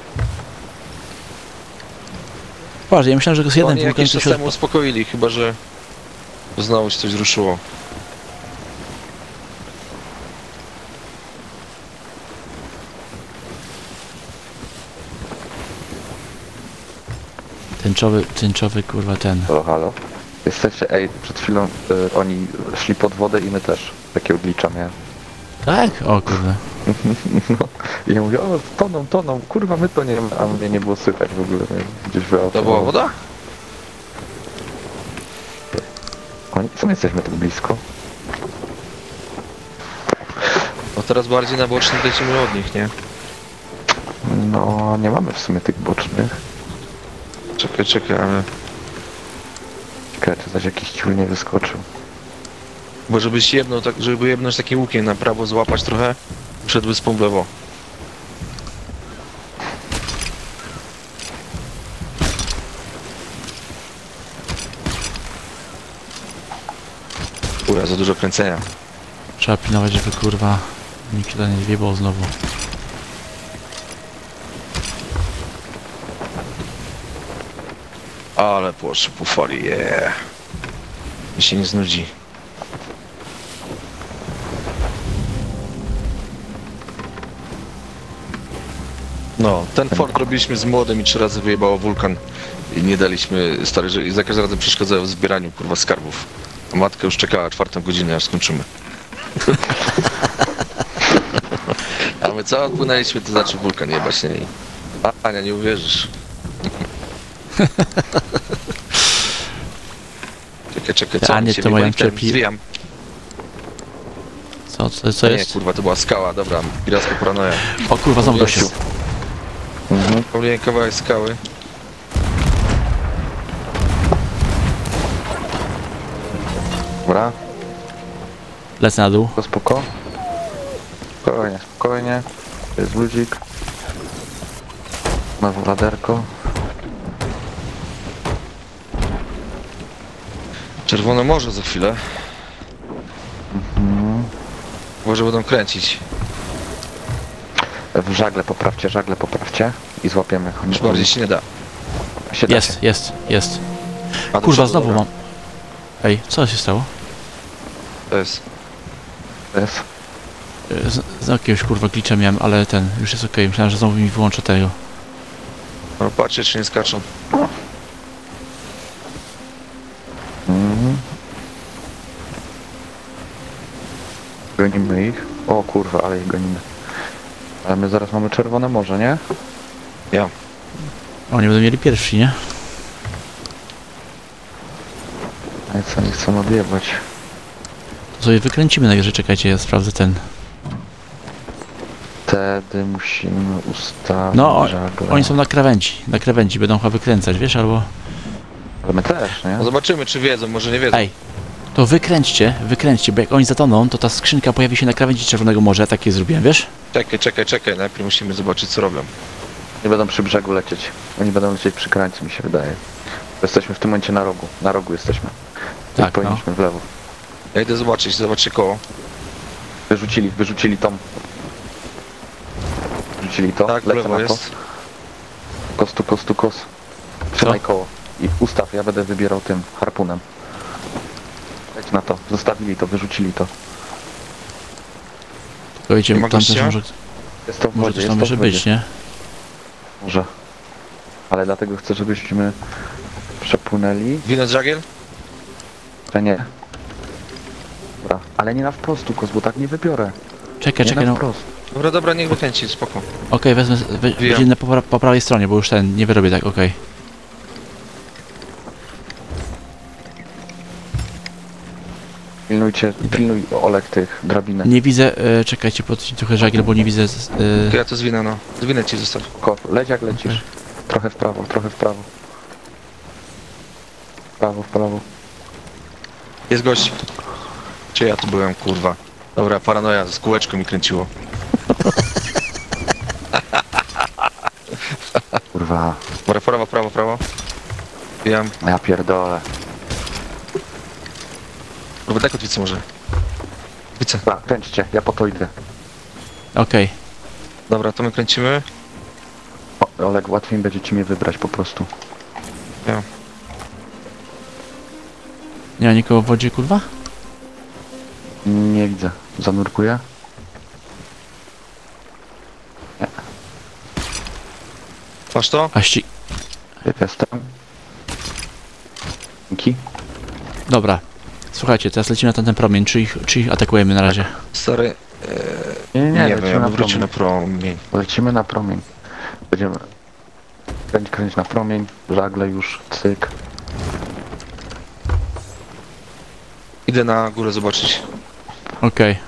Boże, ja myślałem, że jest jeden Oni wulkan, jakiś tu czas się temu uspokoili, chyba że znowu się coś ruszyło. tęczowy, tęczowy kurwa ten. Halo, halo. Jesteście, ej, przed chwilą y, oni szli pod wodę i my też. Takiego glicza miałem. Tak? O kurde. No. I ja mówię, o, toną, toną, kurwa, my to nie a mnie nie było słychać w ogóle. Nie? Gdzieś wyautowało. To była woda? Oni, co my jesteśmy tak blisko? No teraz bardziej na bocznym lecimy od nich, nie? No, nie mamy w sumie tych bocznych. Czekaj, czekaj, ale... Ciekawe, czy zaś jakiś ciul nie wyskoczył. Bo żebyś jebnął, tak, żeby jebnąć takim łukiem na prawo, złapać trochę, wszedłby z w lewo. Uja, za dużo kręcenia. Trzeba pilnować, żeby kurwa nikt się nie zwiebał znowu. Ale płoszy po fali, yeah. Mi się nie znudzi. No, ten fort robiliśmy z młodym i trzy razy wyjebało wulkan. I nie daliśmy, stary, że i za każdym razem przeszkadzają w zbieraniu, kurwa, skarbów. A matka już czekała czwartą godzinę, aż skończymy. A my co odpłynęliśmy, to znaczy wulkan jebać, nie? A, Ania, nie uwierzysz. Czekaj, czekaj, co? Anie, oni się to mają wyjebali? cierpi- Zwijam. Co, co, co Nie, jest? kurwa, to była skała, dobra, piracka paranoja. O kurwa, znowu gościu. Jezu. Mhm. Pomyliłem kawałek skały. Dobra, Lecę na dół. to spoko. Spokojnie, spokojnie. To jest ludzik. Znowu raderko. Czerwone morze za chwilę. Mhm. Może będą kręcić. W żagle poprawcie, żagle poprawcie. I złapiemy. Już bardziej się nie da. Się da Jest, się. jest, jest. A do Kurwa, przodu, znowu dobra. mam. Ej, co się stało? To jest. Jest. E, Z, z jakiegoś kurwa glitcha miałem, ale ten, już jest okej. Myślałem, że znowu mi wyłączę tego. No patrzcie, czy nie skaczą. Mhm. Gonimy ich. O kurwa, ale ich gonimy. Ale my zaraz mamy czerwone morze, nie? Ja. Oni będą mieli pierwsi, nie? A co nie chcą odjebać? To sobie wykręcimy najwyżej, czekajcie, ja sprawdzę ten. Wtedy musimy ustawić No, o- żagle. Oni są na krawędzi, na krawędzi, będą chyba wykręcać, wiesz, albo... Ale my też, nie? No zobaczymy, czy wiedzą, może nie wiedzą. Ej, to wykręćcie, wykręćcie, bo jak oni zatoną, to ta skrzynka pojawi się na krawędzi Czerwonego Morza, ja takie zrobiłem, wiesz? Czekaj, czekaj, czekaj, najpierw musimy zobaczyć, co robią. Nie będą przy brzegu lecieć. Oni będą lecieć przy krańcu, mi się wydaje. Jesteśmy w tym momencie na rogu. Na rogu jesteśmy. I Tak, powinniśmy w lewo. Ja idę zobaczyć, zobaczcie koło. Wyrzucili, wyrzucili tą. Wyrzucili to. Tak, w Lecę lewo na to. jest. Kos tu, kos tu, kos. Trzymaj koło. I ustaw, ja będę wybierał tym harpunem. Leć na to. Zostawili to, wyrzucili to. To wiecie, Nie ma tam też gościa? może, Jest to w może wodzie, coś jest tam to może w wodzie. być, nie? Może. Ale dlatego chcę, żebyśmy przepłynęli. Winę żagiel? Że nie. Dobra. Ale nie na wprost, tu, kos, bo tak nie wybiorę. Czekaj, Nie czekaj, na no. Okej, wprost. Dobra, dobra, niech wykręci, spoko. wezmę, we, Wbijam. będzie na po, po prawej stronie, bo już ten, nie wyrobię tak, okej. Pilnujcie, pilnuj Olek tych drabinek. Nie widzę, e, czekajcie, pod trochę żagiel, bo nie widzę... z- E, Ja to zwinę, no. Zwinę ci zostaw. Ko, leć jak lecisz. Trochę w prawo, trochę w prawo. W prawo, w prawo. Jest gość. Czy ja tu byłem, kurwa. Dobra, paranoja, z kółeczką mi kręciło. Kurwa, Dobra, prawo, prawo, prawo. Wiem. ja pierdolę. Kurwa, daj kotwicę może. Kotwicę. Dobra, kręćcie, ja po to idę. Okej. Dobra, to my kręcimy. O, Olek, łatwiej będziecie mnie wybrać po prostu. Ja. Nie ma nikogo w wodzie, kurwa? Nie widzę. Zanurkuję? Masz to? A ści... Jak jestem? Dzięki. Dobra. Słuchajcie, teraz lecimy na ten, ten promień, czy ich, czy ich atakujemy na razie? Stary, Nie, nie, nie, nie wiem, lecimy ja na bym wrócił na promień. promień. Lecimy na promień. Będziemy kręć, kręć na promień, żagle już, cyk. Idę na górę zobaczyć. Okej.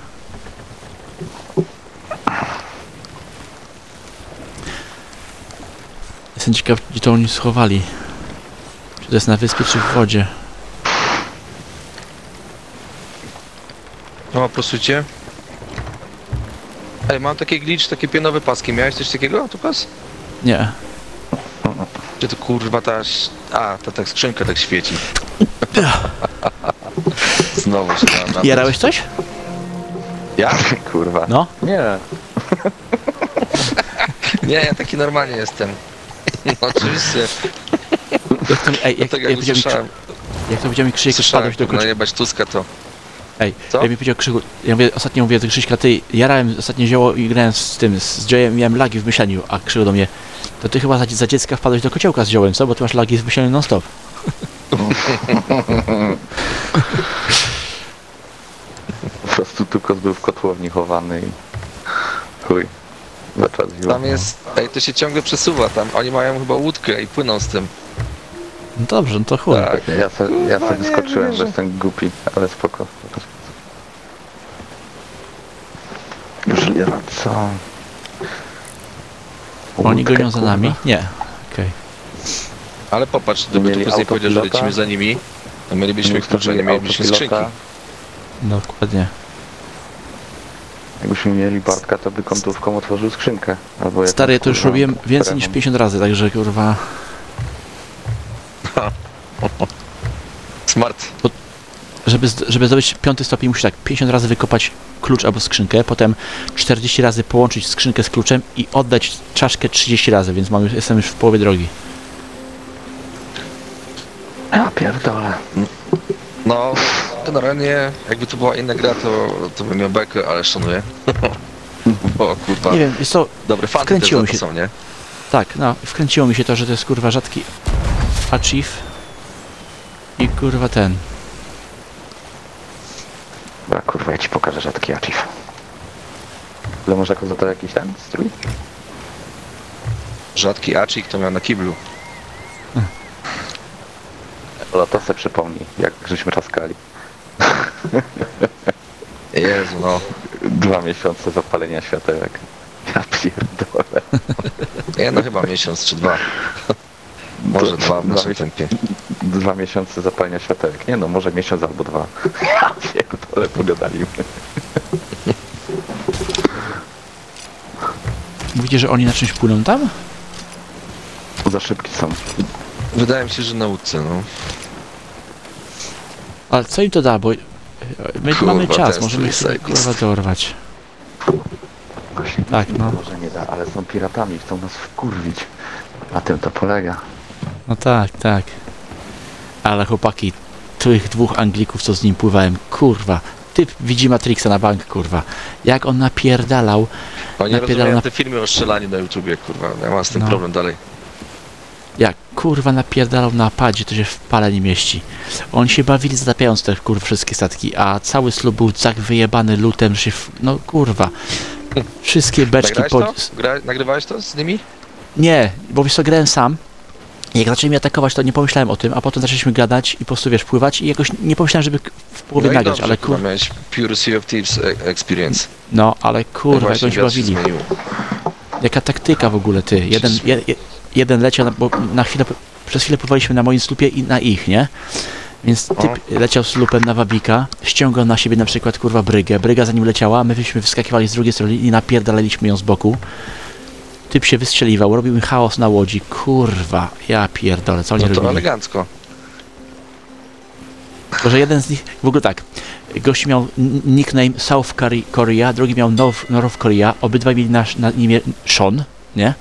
Jestem ciekaw, gdzie to oni schowali. Czy to jest na wyspie, czy w wodzie? No, prostujcie. Ej, mam taki glitch, takie pionowe paski. Miałeś coś takiego, Tukas? Nie. Czy to kurwa ta... ś- A, ta tak skrzynka tak świeci. Znowu się na... na Jarałeś coś? Ja? Kurwa. No. Nie. Nie, ja taki normalnie jestem. No, oczywiście. Jak to, ej, jak, Tak jak, jak powiedział mi, usłyszałem, jak to powiedział mi Krzysiek, słyszałem, wpadłeś do no końca. jebać Tuska to... Ej, Co? jak mi powiedział Krzysiek, ja mówię, ostatnio mówię do Krzyśka, ty, jarałem ostatnie zioło i grałem z tym, z Joe'em, miałem lagi w myśleniu, a Krzysiek do mnie, to ty chyba za, za dziecka wpadłeś do kociołka z ziołem, co? Bo ty masz lagi w myśleniu non stop. Po prostu Tukos był w kotłowni chowany i... Chuj. Zaczadziło. Tam jest... Ej, to się ciągle przesuwa tam. Oni mają chyba łódkę i płyną z tym. No dobrze, no to chuj. Tak. Ja, se, ja Kurwa, sobie nie skoczyłem, wierzę. że jestem głupi, ale spoko. Już co? Oni Łódkę, gonią za kurwa. nami? Nie. Okej. Ale popatrz, gdyby Mieli Tukas nie powiedział, że autopilota? lecimy za nimi, to mielibyśmy Jakbyśmy klucze, nie mielibyśmy skrzynki. autopilota, Dokładnie. Jakbyśmy mieli Bartka, to by kątówką otworzył skrzynkę. Albo Stary, ja jakąś, to już kurwa, robiłem więcej niż kremą. pięćdziesiąt razy, także kurwa... Smart. Żeby, zd- żeby zdobyć piąty stopień musisz tak pięćdziesiąt razy wykopać klucz albo skrzynkę, potem czterdzieści razy połączyć skrzynkę z kluczem i oddać czaszkę trzydzieści razy, więc mam już, jestem już w połowie drogi. Ja pierdolę. No, generalnie jakby to była inna gra, to, to bym miał bekę, ale szanuję. Bo kurwa, Nie wiem, jest to... dobre fanty też wkręciło za mi to się. są, nie? Tak, no, wkręciło mi się to, że to jest kurwa rzadki achieve i kurwa ten. Dobra, kurwa, ja ci pokażę rzadki achieve. Ale może jako za to jakiś ten strój? Rzadki acik to miał na kiblu. No to se przypomnij, jak żeśmy czaskali. Jezu, no. Dwa miesiące zapalenia światełek. Ja pierdolę. Nie, no chyba miesiąc czy dwa. Może dwa w Dwa naszym miesią- tempie. Dwa miesiące zapalenia światełek. Nie no, może miesiąc albo dwa. Ja pierdolę, pogadaliśmy. Mówicie, że oni na czymś płyną tam? Za szybki są. Wydaje mi się, że na łódce, no. Ale co im to da, bo e, my Kurwa, mamy czas, ten możemy ich sobie zajebisty. kurwa dorwać. Właśnie Tak, no. może nie da, ale są piratami, chcą nas wkurwić. Na tym to polega. No tak, tak. Ale chłopaki, tych dwóch Anglików, co z nim pływałem, kurwa. Typ widzi Matrixa na bank, kurwa. Jak on napierdalał. Oni Napierdala rozumieją na- te filmy o strzelaniu na YouTubie, kurwa. Ja mam z tym No. problem dalej. Jak kurwa napierdalał na padzie, to się w pale nie mieści. Oni się bawili zatapiając te kurwa wszystkie statki, a cały slub był tak wyjebany lutem, że się w... no kurwa. Wszystkie beczki Nagrałeś po... to? Gra... Nagrywałeś to z nimi? Nie, bo wiesz co, grałem sam. Jak zaczęli mnie atakować, to nie pomyślałem o tym, a potem zaczęliśmy gadać i po prostu wiesz, pływać i jakoś nie pomyślałem, żeby k- w połowie No i nagrać, dobrze, ale kurwa, kurwa, miałeś Pure Sea of Thieves e- Experience. no, ale kurwa, jak Właśnie oni się wiatr się bawili. zmienił. Jaka taktyka w ogóle, ty. Jeden, je, je, jeden leciał, na, bo na chwilę, przez chwilę pływaliśmy na moim slupie i na ich, nie? Więc typ leciał slupem na wabika, ściągał na siebie na przykład, kurwa, brygę. Bryga za nim leciała, my byśmy wyskakiwali z drugiej strony i napierdalaliśmy ją z boku. Typ się wystrzeliwał, robił mi chaos na łodzi. Kurwa, ja pierdolę, co oni No to robili? elegancko. Tylko, że jeden z nich, w ogóle tak, gość miał n- nickname South Kore- Korea, drugi miał North, North Korea, obydwaj mieli na, na imię Sean, nie?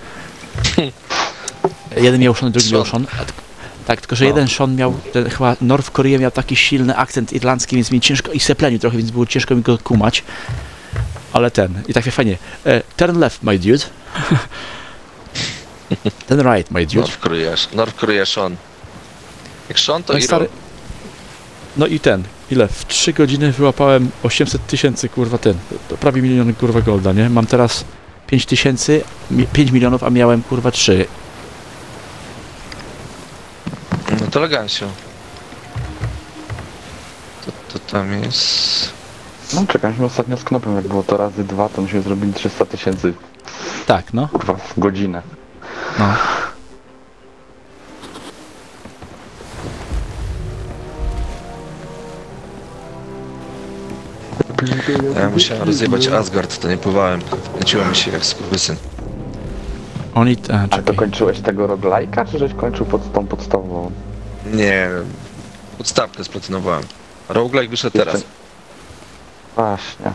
Jeden miał Sean, drugi miał Sean. a t- Tak, tylko że No. jeden Sean miał, ten, chyba North Korea miał taki silny akcent irlandzki, więc mi ciężko, i seplenił trochę, więc było ciężko mi go kumać. Ale ten, i tak fajnie, e, turn left, my dude. Turn right, my dude. North Korea, North Korea Sean. Jak Sean to Jak Iro. stary, No i ten, ile? W trzy godziny wyłapałem osiemset tysięcy, kurwa, ten, to prawie milion, kurwa, golda, nie? Mam teraz pięć tysięcy, pięć milionów, a miałem, kurwa, trzy. No to elegancio. To, to tam jest... No czekaliśmy ostatnio z Knopem, jak było to razy dwa, to myśmy zrobili trzysta tysięcy, Tak, no. kurwa, w godzinę. no. Ja musiałem rozjebać Asgard, to nie pływałem. Kręciło mi się jak skurwysyn. Oni, a, A to czekaj. kończyłeś tego roguelike'a, czy żeś kończył pod tą podstawową? Nie, podstawkę splatynowałem. Roguelike wyszedł teraz. Jeszcze- Właśnie.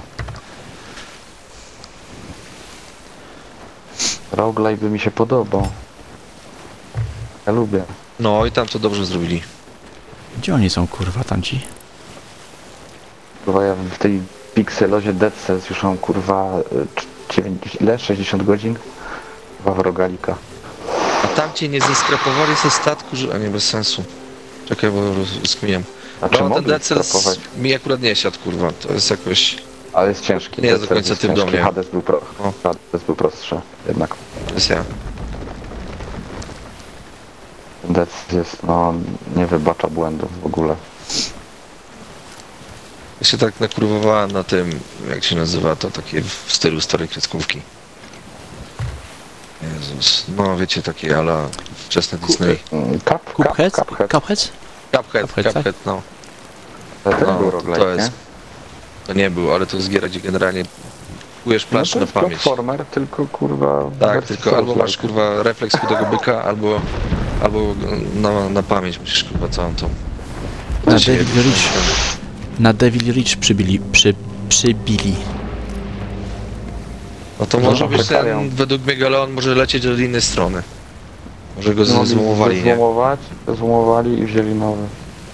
Roguelike by mi się podobał. Ja lubię. No i tam to dobrze zrobili. Gdzie oni są, kurwa, tamci? Kurwa, ja w tej Pixelozie Dead Cells już mam, kurwa, dziewięćdziesiąt, ile? sześćdziesiąt godzin? Kurwa, w rogalika. A tamci nie zeskrapowali ze statku, że... A nie, bez sensu. Czekaj, bo rozkminiam. Znaczy, No ten mogli Dead Cells skrapować, mi akurat nie siadł, kurwa. To jest jakoś... ale jest ciężki. Nie jest Dead do Cells końca typ do ciężki. mnie. Hades był, pro... O. Hades był prostszy, jednak. To jest ja. Dead Cells jest, no, nie wybacza błędów w ogóle. Ja się tak nakurwowałem na tym, jak się nazywa to, takie w stylu starej kreskówki. Jezus, no wiecie, takie ala wczesne Disney. Mm, Cup, cup, Cuphead? Cuphead. Cuphead? Cuphead, Cuphead, tak? Cuphead, no. To też No, był to roguelike, jest- nie? To nie był, ale to jest giera, gdzie generalnie kupujesz planszę no na to jest pamięć. platformer, tylko kurwa... w Tak, wersji tylko albo Souls-like. masz kurwa refleks chudego byka, albo, albo na, na pamięć musisz kurwa całą tą. Na To się Devil nie- Reach. Na Devil Reach przybili, przy, przybili. No to No, może być czekają. ten, według mnie Galeon może lecieć od innej strony. Może go Mogli złomowali, nie? Złomować, złomowali i wzięli nowy.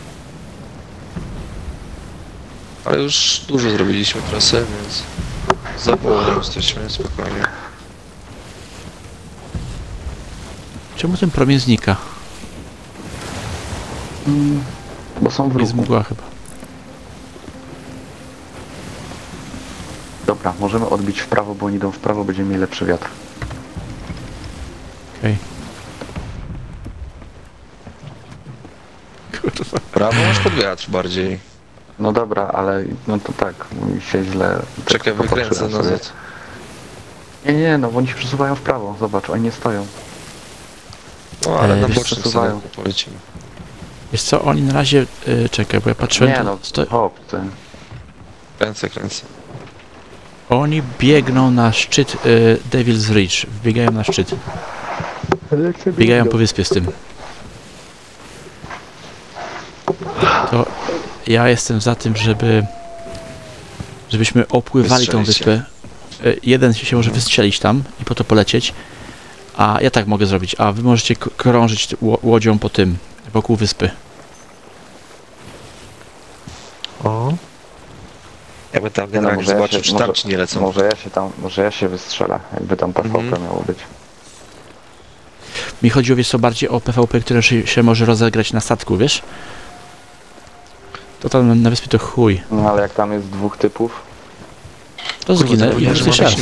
Ale już dużo zrobiliśmy trasę, więc za połową jesteśmy spokojnie. Czemu ten promień znika? Bo są w Jest ruchu. mgła chyba. Dobra, możemy odbić w prawo, bo oni idą w prawo, będziemy mieli lepszy wiatr. Okej. Kurwa. Prawo masz pod wiatr bardziej. No dobra, ale no to tak, mi się źle... Czekaj, tak wykręcę popatrzyłem sobie. nazad. Nie, nie, no bo oni się przesuwają w prawo, zobacz, oni nie stoją. No ale E, na wiesz, bocznych przesuwają. sobie polecimy. Wiesz co, oni na razie... Y, czekaj, bo ja patrzyłem... Nie to no, sto... hop, ty. Kręcę, kręcę. Oni biegną na szczyt y, Devil's Reach. Wbiegają na szczyt. Biegają po wyspie z tym. To ja jestem za tym, żeby... Żebyśmy opływali tą Wystrzelić wyspę. Y, jeden się może wystrzelić tam i po to polecieć. A ja tak mogę zrobić. A wy możecie k- krążyć t- ło- łodzią po tym, wokół wyspy. O. Jakby tam Nie, no, generalnie może ja zobaczył, się- czy tam może- ci nie lecą. Może ja się tam, może ja się wystrzelę, jakby tam P V P Mhm. miało być. Mi chodziło, wiesz co, bardziej o P V P, które się, się może rozegrać na statku, wiesz? To tam na wyspie to chuj. No ale jak tam jest dwóch typów, To zginę i może jeszcze raz.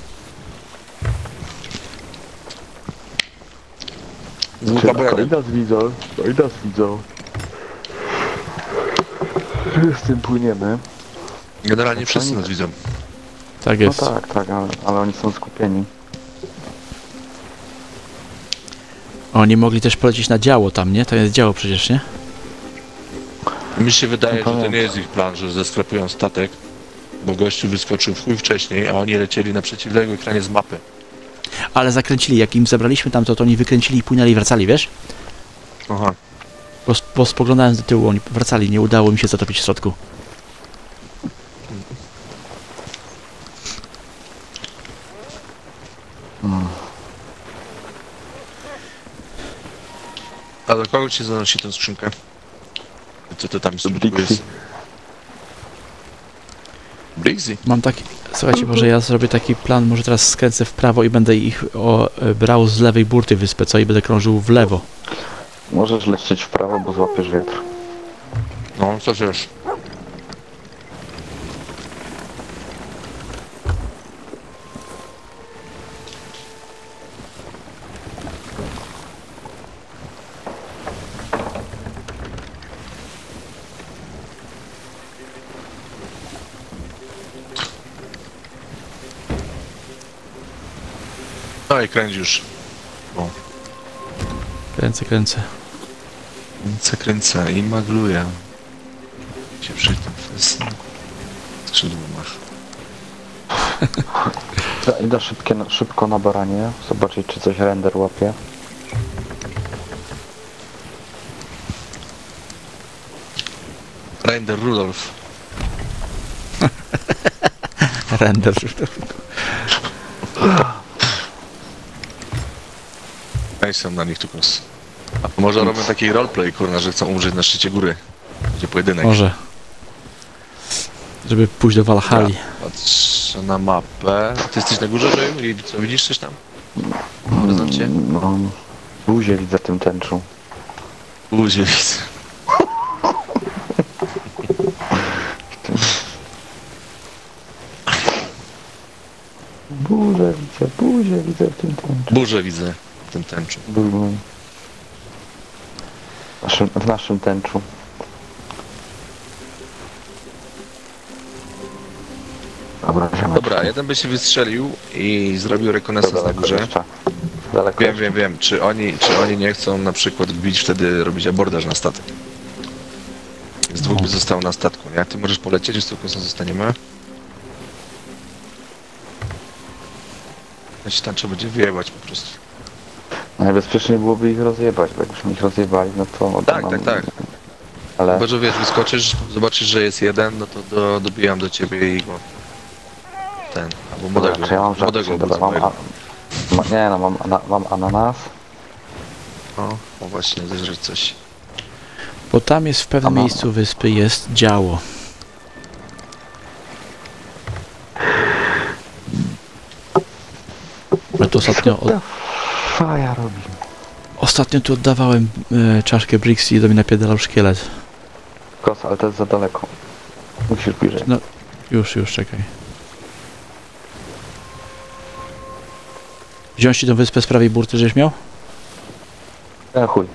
Długa bojadę. nas widzą, i nas widzą. Z tym płyniemy. Generalnie wszyscy nas widzą. Tak No jest. tak, tak, ale, ale oni są skupieni. Oni mogli też polecieć na działo tam, nie? To jest działo przecież, nie? Mi się wydaje, No to że to nie. nie jest ich plan, że zesklepują statek, bo gościu wyskoczył w chuj wcześniej, a oni lecieli na przeciwległym ekranie z mapy. Ale zakręcili, jak im zabraliśmy tam, to, to oni wykręcili i płynęli i wracali, wiesz? Aha. Bo, bo spoglądałem do tyłu, oni wracali, nie udało mi się zatopić w środku. A do kogo ci zanosi tę skrzynkę? Co to tam jest? Brixie. Brixie? Mam taki... Słuchajcie, może ja zrobię taki plan, może teraz skręcę w prawo i będę ich o, e, brał z lewej burty wyspę, co? I będę krążył w lewo. Możesz lecieć w prawo, bo złapiesz wiatr. No, co wiesz? No i kręć już. O, Kręcę, kręcę. kręcę, kręcę i magluję. Się przy tym fest... skrzydło masz. Ja idę szybkie, szybko na baranie, zobaczyć czy coś render łapie. Render Rudolf. Render. Ja jestem na nich tylko z... A może robią taki roleplay, kurna, że chcą umrzeć na szczycie góry. Będzie pojedynek. Może. Żeby pójść do Walhali. Patrzę na mapę. Ty jesteś na górze, że i co, widzisz coś tam? W horyzoncie? No, buzię widzę tym tęczu. Buzie widzę. Buzię widzę, buzię widzę w tym tęczu. Burzę widzę w tym tęczu. W naszym, w naszym tęczu. Dobra, Dobra, jeden by się wystrzelił i zrobił rekonesans na górze. Daleko Wiem, wiem, wiem. Czy oni, czy oni nie chcą na przykład wbić wtedy, robić abordaż na statek? Z dwóch by zostało na statku, nie? Ty możesz polecieć, z tylko zostaniemy. Znaczy tam trzeba będzie wyjebać po prostu. Najbezpieczniej byłoby ich rozjebać, bo jakbyśmy ich rozjebali, no to... Tak, no, tak, tak. Ale... Chyba, że wiesz, wyskoczysz, zobaczysz, że jest jeden, no to do, dobijam do ciebie i go... Ten, albo młodego. Dobra, czy ja mam młodego, żarcie, dobra, mam, młodego. a, ma, nie no, mam, ana, mam ananas. O, o właśnie, zeżreć coś. Bo tam jest w pewnym Ama- miejscu wyspy jest działo. Ale to ostatnio, od, Faja robi. ostatnio tu oddawałem e, czaszkę Brixie i do mnie napierdalał szkielet. Kos, ale to jest za daleko. Musisz bliżej. No, już, już, czekaj. Wziąć ci tą wyspę z prawej burty, żeś miał? E, chuj.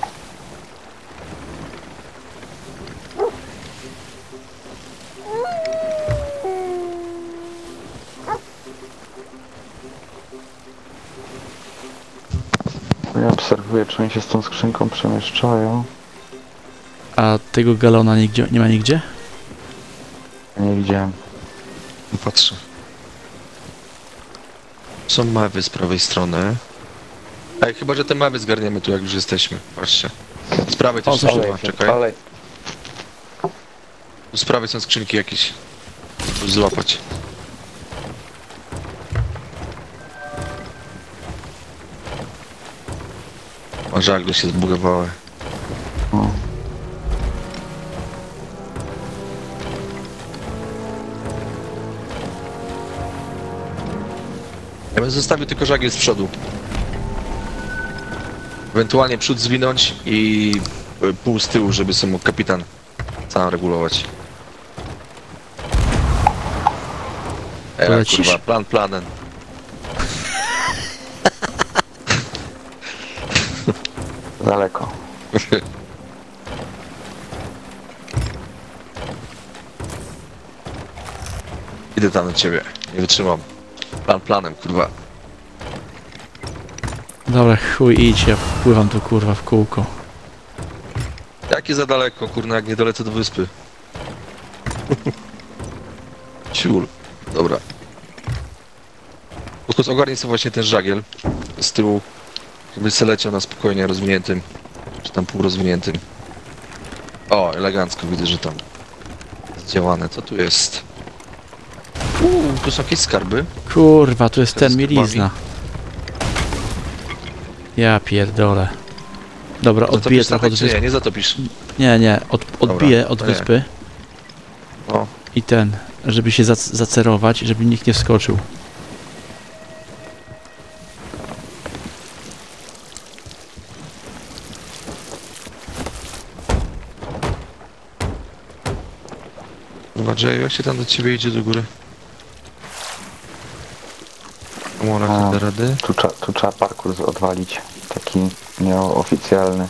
Ja obserwuję, czy oni się z tą skrzynką przemieszczają. A tego galona nigdzie, nie ma nigdzie? Nie widziałem. No patrzę. Są mewy z prawej strony. Ej, chyba, że te mewy zgarniemy tu, jak już jesteśmy. Patrzcie. Z prawej też O, coś olej ma, czekaj. Olej. Tu z prawej są skrzynki jakieś. Tu złapać. A żagle się zbugowały. O. Ja bym zostawił tylko żagiel z przodu. Ewentualnie przód zwinąć i y, pół z tyłu, żeby sobie mógł kapitan sam regulować. Era, Lecisz? kurwa, plan planem. Daleko. Idę tam do ciebie. Nie wytrzymam. Plan planem, kurwa. Dobra, chuj, idź, ja pływam tu kurwa w kółko. Jakie za daleko, kurna, jak nie dolecę do wyspy. Ciul. Dobra. Uskos, ogarnij sobie właśnie ten żagiel z tyłu, żeby se leciał na spokojnie rozwiniętym, czy tam półrozwiniętym. O, elegancko, widzę, że tam zdziałane. Co tu jest? Uuu, tu są jakieś skarby. Kurwa, tu jest To ten z mielizna. Ja pierdolę. Dobra, odbiję Zatopisz trochę od statek, czy nie? wyspy. Nie zatopisz. Nie, nie, od, odbiję od to nie. wyspy O, i ten, żeby się zac zacerować, żeby nikt nie wskoczył. Kurwa, Jay, jak się tam do ciebie idzie do góry? Mora, A. da rady? Tu, trza, tu trzeba parkour z- odwalić. Taki nieoficjalny.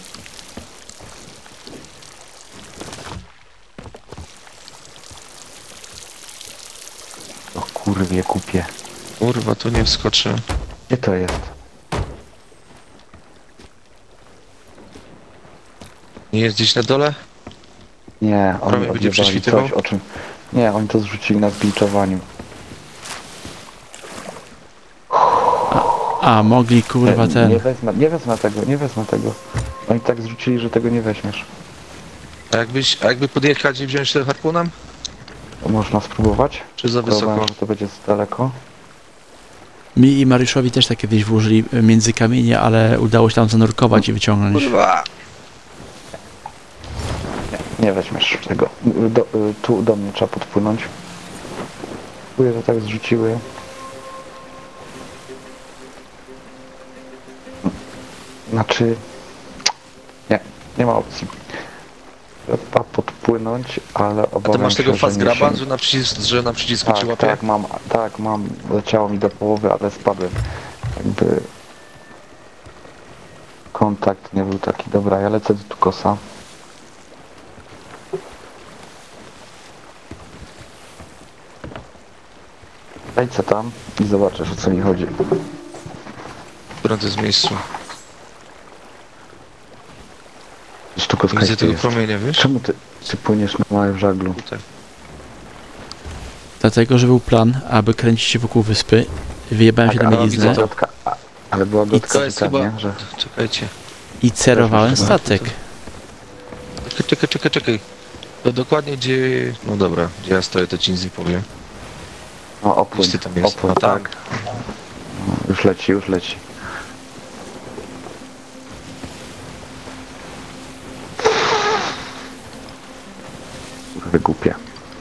O kurwie, kupię. Kurwa, tu nie wskoczę. Gdzie to jest? Nie jest gdzieś na dole? Nie, oni Prawie będzie odjebali prześwitywał? coś, o czym... Nie, oni to zrzucili na zgliczowaniu. A, mogli kurwa Nie, ten. nie wezmę, nie wezmę tego, nie wezmę tego. Oni tak zrzucili, że tego nie weźmiesz. A jakbyś, a jakby podjechać i wziąć ten harpunem? Można spróbować? Czy za Próbowałem, wysoko? że to będzie z daleko. Mi i Mariuszowi też tak kiedyś włożyli między kamienie, ale udało się tam zanurkować i wyciągnąć. Kurwa! Nie, nie weźmiesz tego. Do, y, tu do mnie trzeba podpłynąć. Czuję, że tak zrzuciły. Znaczy... Nie, nie ma opcji. Trzeba podpłynąć, ale A obawiam ty masz tego się, fast że nie graba, się- że na przycisku, że na przycisku cię Tak, łapie? tak, mam, tak, mam. Leciało mi do połowy, ale spadłem. Jakby... Kontakt nie był taki. Dobra, ja lecę do Tukosa. Lecę tam i zobaczysz, o co mi chodzi. Która to jest w miejscu? Z Tukos Widzę Kajty tego jest. promienia, wiesz? Czemu ty, ty płyniesz na małym żaglu? Tutaj. Dlatego, że był plan, aby kręcić się wokół wyspy. Wyjebałem się Tak, na ale mieliznę była gotka, a- ale była to gotka jest taka, chyba- nie? Że... Czekajcie. i cerowałem Też statek. Czekaj, czekaj, czekaj, czekaj. To dokładnie gdzie... No dobra, gdzie ja stoję, to ci nic nie powiem. No opłyń, Gdzie ty tam jest? opłyń, No tam. tak. No, już leci, już leci. Wygłupie.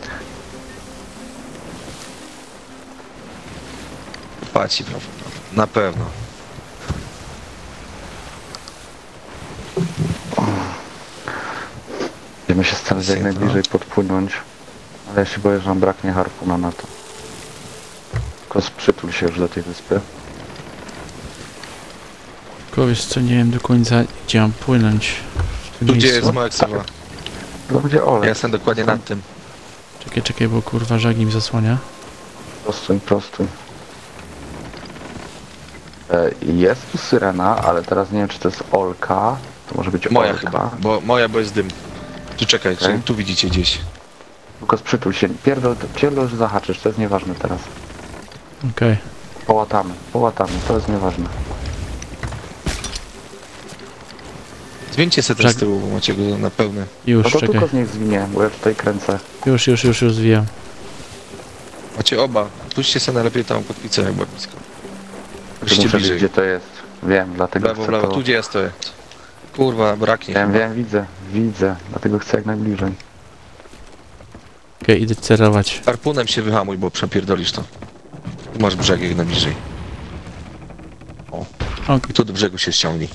Paci, prawda? Na pewno. Będziemy się starać jak Sygnał. najbliżej podpłynąć. Ale ja się boję, że nam braknie harpuna na to. Tylko przytul się już do tej wyspy. Tylko wiesz co, nie wiem do końca gdzie mam płynąć. W tym Tu gdzie miejscu. jest moja ksywa? To będzie Ja Olek. jestem dokładnie nad tym. Czekaj, czekaj, bo kurwa żagli mi zasłania. Prostuj, prostuj. E, Jest tu syrena, ale teraz nie wiem, czy to jest Olka. To może być Moja Olka. chyba, bo moja, bo jest dym. Tu czekaj, Okej. czy tu widzicie gdzieś. Tylko przytul się. Pierdol, pierdol, że zahaczysz, to jest nieważne teraz. Okej. Połatamy, połatamy, to jest nieważne. Zwieńcie sobie ten Żag- z tyłu, bo macie go na pełne. Już, No to czekaj. tylko z niej zwinie, bo ja tutaj kręcę. Już, już, już, już zwijam. Macie oba. Puśćcie sobie najlepiej tam kotwicę, jak była blisko. Muszę Puśćcie wiedzieć, bliżej. gdzie to jest. Wiem, dlatego Lewo, chcę lewo, to... tu gdzie ja stoję. Kurwa, braknie. Wiem, wiem, widzę, widzę. Dlatego chcę jak najbliżej. Okej, idę cerować. Harpunem się wyhamuj, bo przepierdolisz to. Tu masz brzeg jak najbliżej. Okej. I tu do brzegu się ściągnij.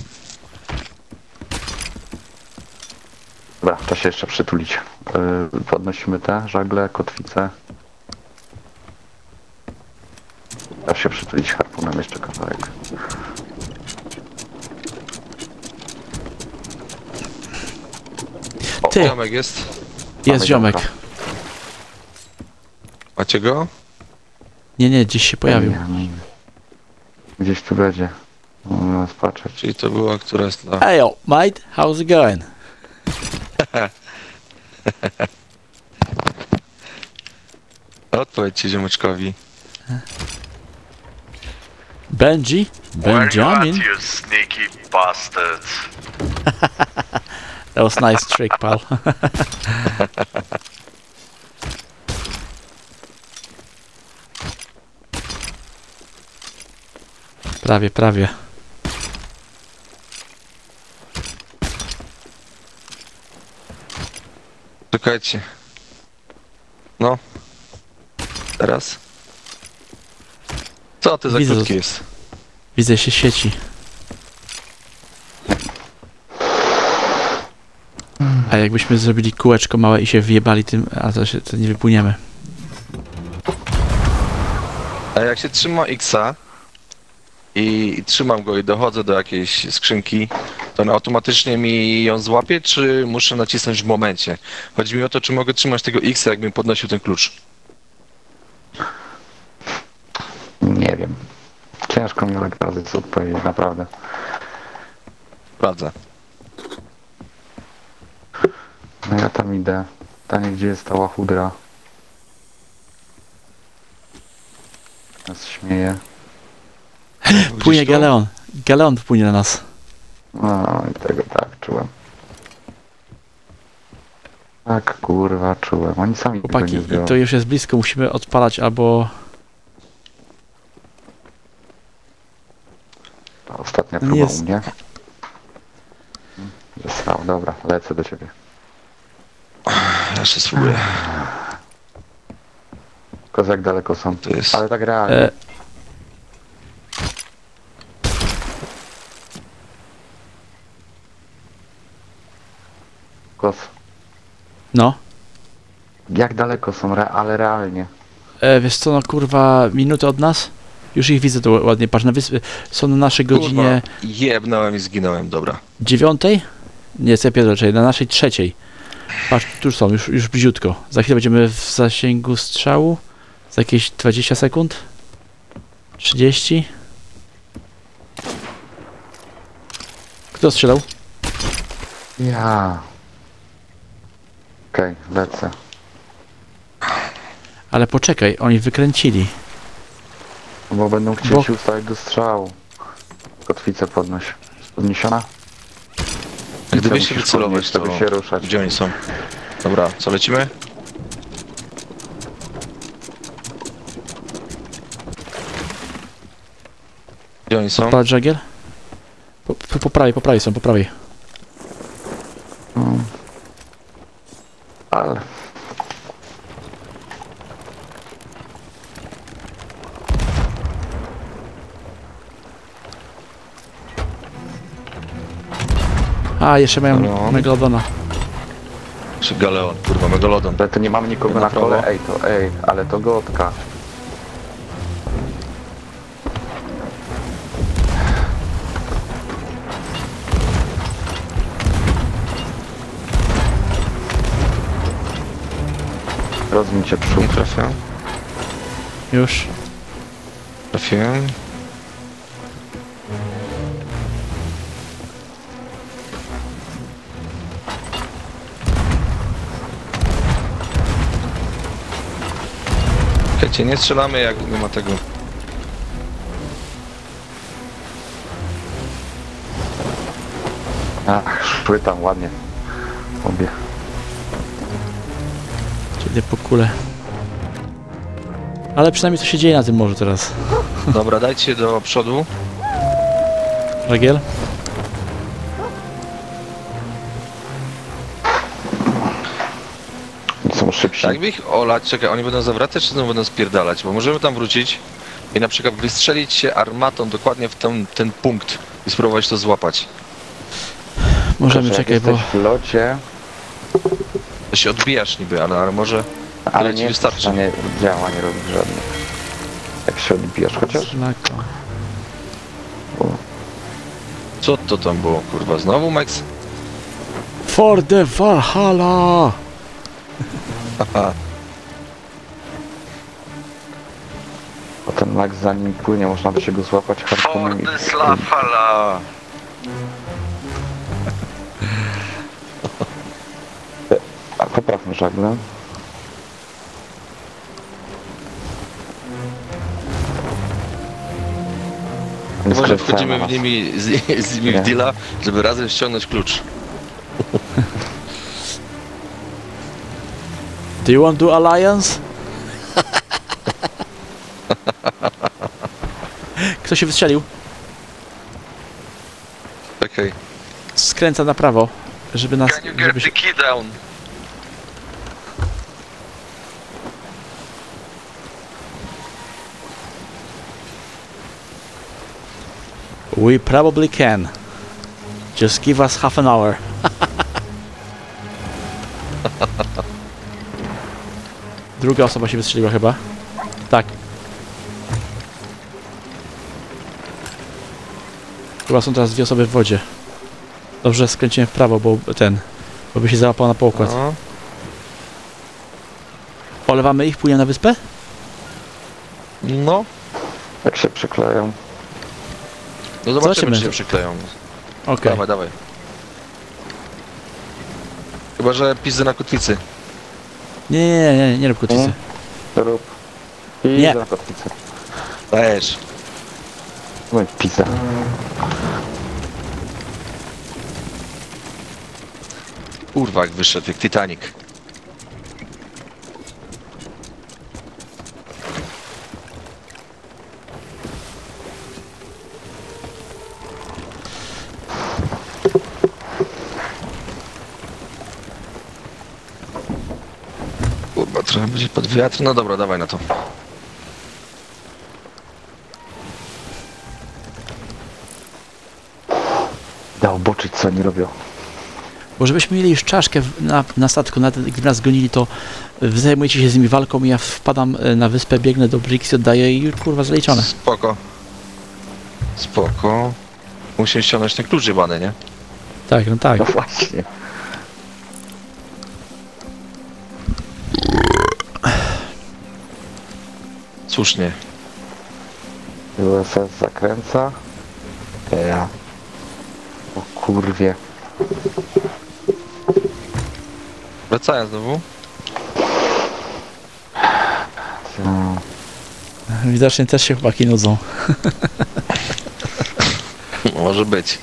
Dobra, trzeba się jeszcze przytulić. Yy, podnosimy te żagle, kotwice. Trzeba się przytulić harpunem jeszcze kawałek. Ty, Ziomek jest. jest mamy ziomek. ziomka. Macie go? Nie, nie, gdzieś się pojawił. Nie, nie, nie. Gdzieś tu będzie. No, spatrzeć. Czyli to była, która jest na... Heyo, mate, how's it going? Odpowiedźcie ziomeczkowi. Benji? Benjamin? you sneaky bastards? That was nice trick, pal. Prawie, prawie. Czekajcie. No. Teraz. Co ty za Widzę, krótki że- jest? Widzę się sieci. A jakbyśmy zrobili kółeczko małe i się wyjebali tym, a to, się, to nie wypłyniemy. A jak się trzyma X-a i, i trzymam go i dochodzę do jakiejś skrzynki, to on automatycznie mi ją złapie, czy muszę nacisnąć w momencie? Chodzi mi o to, czy mogę trzymać tego X-a, jakbym podnosił ten klucz. Nie wiem. Ciężko mi tak teraz odpowiedzieć, naprawdę. Sprawdzę. No ja tam idę. Tam gdzie jest ta łachudra. Nas śmieje. Płynie Gdzieś tu? galeon. Galeon wpłynie na nas. No i tego tak czułem. Tak kurwa czułem. Oni sami tego Chłopaki, nie zbiorą. to już jest blisko, musimy odpalać albo... Ostatnia No próba jest. u mnie. Został, dobra, lecę do ciebie. Ja jeszcze spróbuję. Kozak jak daleko są. To jest... Ale tak realnie. E, Kos. no. Jak daleko są, re ale realnie. E, wiesz co, no kurwa, minutę od nas? Już ich widzę, to ładnie, patrz, na wyspie. Są na naszej godzinie Kurwa, jebnąłem i zginąłem, dobra. dziewiątej? Nie, co ja pierdolę, czyli na naszej trzeciej. Patrz, tu już są, już, już bliziutko. Za chwilę będziemy w zasięgu strzału. Za jakieś dwadzieścia sekund? trzydzieści? Kto strzelał? Ja. Okej, okay, lecę. Ale poczekaj, oni wykręcili. Bo będą chcieli Bo- się ustawić do strzału. Kotwicę podnoś. Podniesiona? A gdyby Musisz się wycelować, podnieść, to... żeby się ruszać. Gdzie oni są? Dobra, co, lecimy? Gdzie oni są? Odpalać żagiel? Po, po, po prawej, po prawej są, po prawej. Mm. Ale... A, jeszcze mają No. Megalodona. Czy Galeon, kurwa, Megalodon. Ale to nie mamy nikogo Na na prawo. kole. Ej, to ej, ale to gotka. Rozmiń się Nie przód. trafię. Już. Trafiłem. Słuchajcie, nie strzelamy jak nie ma tego. Ach, szły tam ładnie. Obie. Idę po kulę. Ale przynajmniej co się dzieje na tym morzu teraz. Dobra, dajcie do przodu. Żagiel? Są szybsi. Tak by ich olać, czekaj, oni będą zawracać, czy znowu będą spierdalać? Bo możemy tam wrócić i na przykład wystrzelić się armatą dokładnie w ten, ten punkt i spróbować to złapać. Możemy, Że jak czekaj, bo... jesteś w locie, To się odbijasz niby, ale, ale może... ale ci nie wystarczy. wystarczy. Nie działa, nie robisz żadnych. Jak się odbijasz chociaż? Znako. Co to tam było, kurwa? Znowu, Max? For the Valhalla! Haha. Potem Max za nim płynie, można by się go złapać harpunem i... Slafala! A poprawmy żagle. Nie Może skręcają wchodzimy na w nas. nimi, z, z nimi w Nie. deala, żeby razem ściągnąć klucz. Do you want to alliance? Kto się wystrzelił? Okej. Skręca na prawo, żeby nas... Can you get Żeby the się... key down? We probably can. Just give us half an hour. Druga osoba się wystrzeliła chyba. Tak. Chyba są teraz dwie osoby w wodzie. Dobrze, skręciłem w prawo, bo ten... Bo by się załapał na pokład. No. Olewamy ich, płyniemy na wyspę? No. Jak się przykleją. No zobaczymy, Zobaczymy. czy się przykleją. Okej. Dawaj, dawaj. Chyba, że pizzy na kotwicy. Nie, nie, nie, nie, nie rób kotwicy. Rób. I Nie. za kotwicę. Dajesz. Oj, pizza. Kurwa, jak wyszedł, jak Titanic. Kurwa, trochę będzie pod wiatr. No dobra, dawaj na to. Da oboczyć, co oni robią. Bo żebyśmy mieli już czaszkę w- na, na statku, na, gdy nas gonili, to wy zajmujecie się z nimi walką i ja wpadam e, na wyspę, biegnę do Brix, oddaję i kurwa zaliczone. Spoko. Spoko. Musimy ściągnąć ten klucz jebany, nie? Tak, no tak. No właśnie. Słusznie. U S S zakręca. Ja. O kurwie. Wracają znowu. No. Widocznie też się chłopaki nudzą. Może być.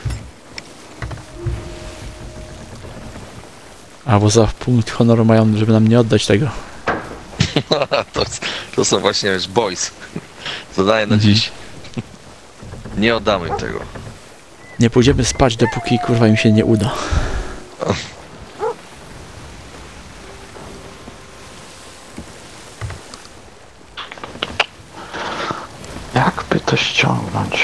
Albo za punkt honoru mają, żeby nam nie oddać tego. to, to są właśnie, wiesz, boys. Zadaję na Mhm. dziś. Nie oddamy im tego. Nie pójdziemy spać, dopóki kurwa im się nie uda. Jakby to ściągnąć?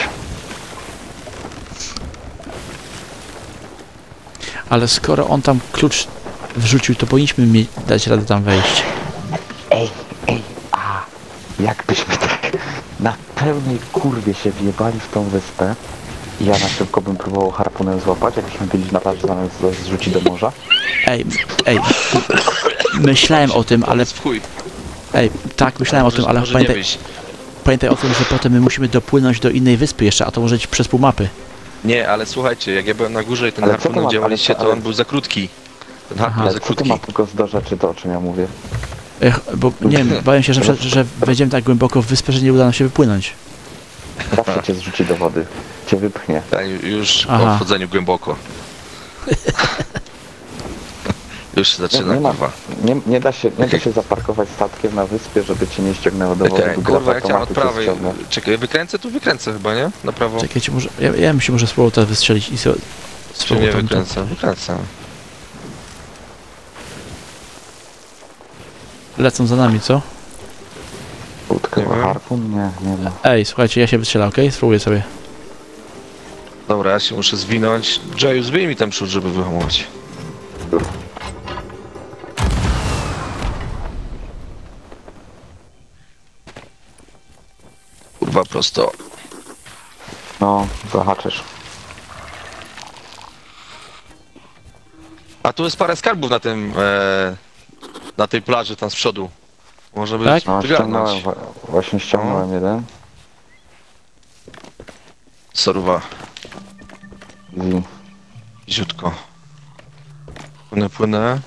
Ale skoro on tam klucz wrzucił, to powinniśmy mieć, dać radę tam wejść. Ej, ej, a jakbyśmy tak na pełnej kurwie się wjebali w tą wyspę i ja na szybko bym próbował harpunem złapać, jakbyśmy byli na plaży zamiast nas zrzucić do morza. Ej, ej. Myślałem o tym, ale... W chuj. Ej, tak, myślałem o tym, ale może nie pamiętaj, wyjść. pamiętaj o tym, że potem my musimy dopłynąć do innej wyspy jeszcze, a to może być przez pół mapy. Nie, ale słuchajcie, jak ja byłem na górze i ten Ale co to harpun ma- działaliście, ale co- to on ale- był za krótki. Ten harpun Aha. był za Ale co to krótki. ma tylko do rzeczy to, o czym ja mówię? Ech, bo nie wiem, bałem się, że, że wejdziemy tak głęboko w wyspę, że nie uda nam się wypłynąć. Zawsze cię zrzuci do wody. Cię wypchnie. Ja już Aha. po wchodzeniu głęboko. Już się Nie, zaczyna, nie, ma, kurwa. nie, nie, da się, nie da się zaparkować statkiem na wyspie, żeby cię nie ściągnęło do wody. Czekaj, do kurwa, ja chciałem od automatu cię prawej. ściągnie. Czekaj, wykręcę tu, wykręcę chyba, nie? Na prawo. Czekajcie, może... Ja, ja bym się może spróbował teraz wystrzelić i so, Czy spróbował nie tam to... wykręcę? Wykręcę. Lecą za nami, co? Łódkę Nie ma wiem. harpun? Nie, nie wiem. Ej, słuchajcie, ja się wystrzelam, okej? Spróbuję sobie. Dobra, ja się muszę zwinąć. Jaju, zbij mi ten przód, żeby wyhamować. Kurwa, prosto. No, zahaczysz. A tu jest parę skarbów na tym, e, na tej plaży tam z przodu. Może być Tak? No, ściągnąłem, wygarnąć. wa- właśnie ściągnąłem jeden. Soruwa, I ziutko. Płynę, płynę.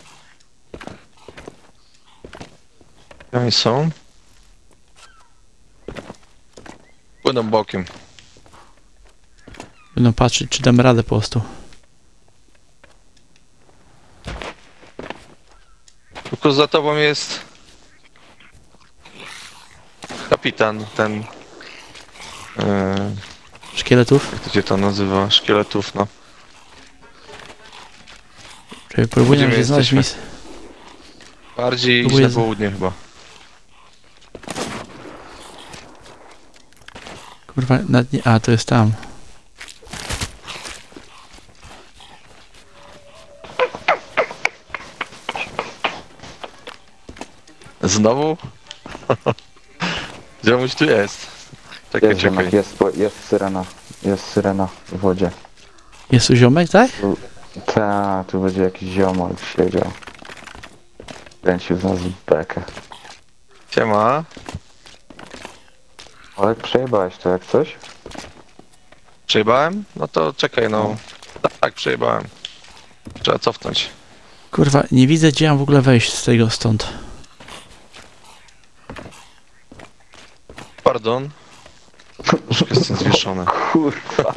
Gdzie oni są? Płyną bokiem. Będą patrzeć, czy damy radę po prostu. Tylko za tobą jest kapitan, ten, e, Szkieletów? jak to się to nazywa, szkieletów, no. Czyli próbuję Gdzie my się znaleźć jesteśmy? miejsce. Bardziej iść Próbuję na z- południe chyba. Kurwa, na dnie... A, to jest tam. Znowu? Ziomuś tu jest. Czekaj, Jest, czekaj. ziomek, jest, jest syrena. Jest syrena w wodzie. Jest tu ziomek, tak? Ta, tu będzie jakiś ziomek siedział. Kręcił z nas bekę. Siema. Ale przejebałeś to jak coś? Przejebałem? No to czekaj, no. Tak, przejebałem. Trzeba cofnąć. Kurwa, nie widzę, gdzie mam w ogóle wejść z tego stąd. Pardon. Już jestem zwieszony. Kurwa.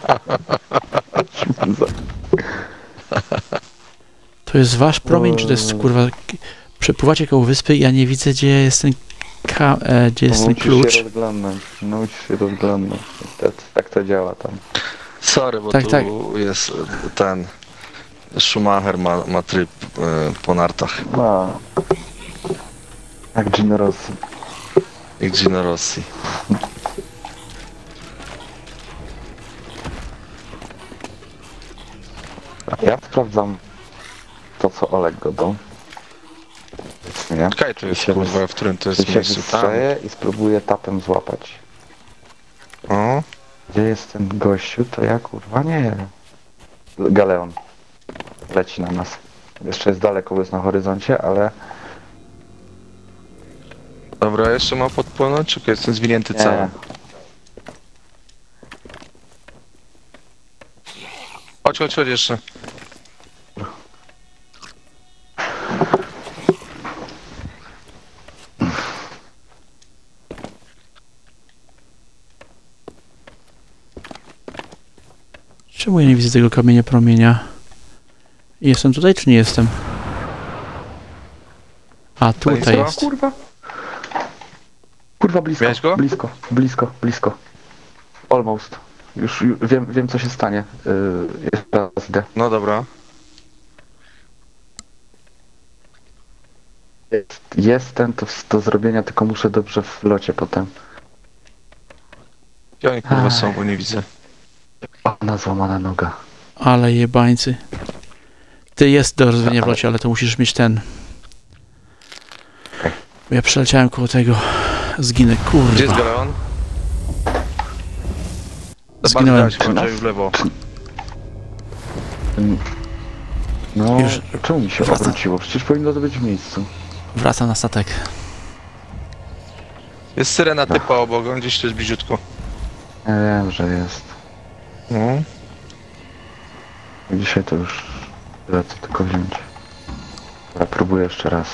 To jest wasz promień, czy to jest kurwa... Przepływacie koło wyspy i ja nie widzę, gdzie jest ten... Ka e, gdzie jest ten Musisz klucz. się rozglądnąć. No, musisz się rozglądać. Tak, tak to działa tam. Sorry, bo Tak, tu tak. jest ten... Schumacher ma, ma tryb y, po nartach. No. Jak Gino Rossi. Jak Gino Rossi. Ja sprawdzam to, co Oleg go dał. Nie? Czekaj, to jest się kurwa, w którym to jest się miejscu. Tam. wystrzeję i spróbuję tapem złapać. O, Gdzie jest ten gościu, to ja kurwa nie wiem. Galeon. Leci na nas. Jeszcze jest daleko, bo jest na horyzoncie, ale... dobra, jeszcze ma podpłynąć? Czekaj, jestem zwinięty Nie. cały. Chodź, chodź, chodź jeszcze. Czemu ja nie widzę tego kamienia promienia? Jestem tutaj, czy nie jestem? A, tutaj co? jest. Kurwa. Kurwa blisko. Miałeś go? Blisko, blisko, blisko. Almost. Już, już wiem, wiem co się stanie. Yy, jeszcze raz idę. No dobra. Jest, jest ten to do zrobienia, tylko muszę dobrze w locie potem. Gdzie oni kurwa są, bo nie widzę. Ona złamana noga. Ale jebańcy. Ty jest do rozwiązania w locie, ale to musisz mieć ten. Bo ja przeleciałem koło tego. Zginę, Gdzie jest kurwa. Galeon? Zginąłem. Zobaczcie, chodź w lewo. No, Już czemu mi się wraca. obróciło? Przecież powinno to być w miejscu. Wracam na statek. Jest syrena typa obok, on gdzieś tu jest bliziutko. Ja wiem, że jest. No. Dzisiaj to już lecę tylko wziąć. Ja próbuję jeszcze raz.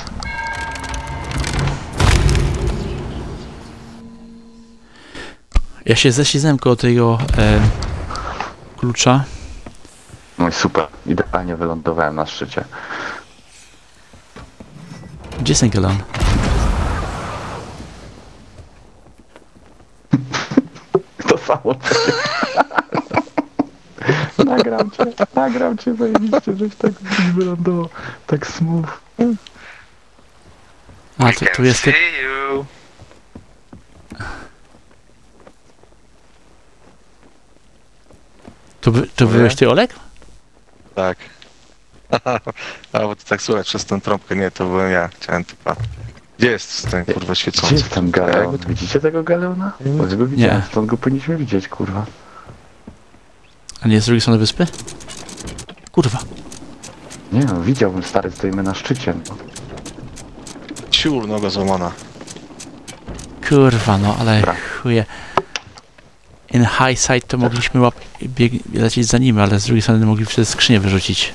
Ja się ześlizgnąłem koło tego e, klucza. No i super. Idealnie wylądowałem na szczycie. Gdzie jest ten galon? To samo. Nagram cię, nagram cię zajebiście, żeś tak wylądował. Tak smooth. A, tu, tu jest typ. See you. Tu, by- tu byłeś ty, Olek? Tak. A bo to tak słychać przez tę trąbkę. Nie, to byłem ja. Chciałem typa. Gdzie jest ten kurwa Gdzie świecący? jest ten galeon? Widzicie tego galeona? Bo ja go widziałem, Nie. stąd go powinniśmy widzieć, kurwa. A nie jest z drugiej strony wyspy? Kurwa. Nie no, widziałbym, stary, stoimy na szczycie. No. Ciur, noga złamana. Kurwa, no ale Dobra. chuje. In high side to mogliśmy łap bieg lecieć za nim, ale z drugiej strony mogli przez skrzynię wyrzucić.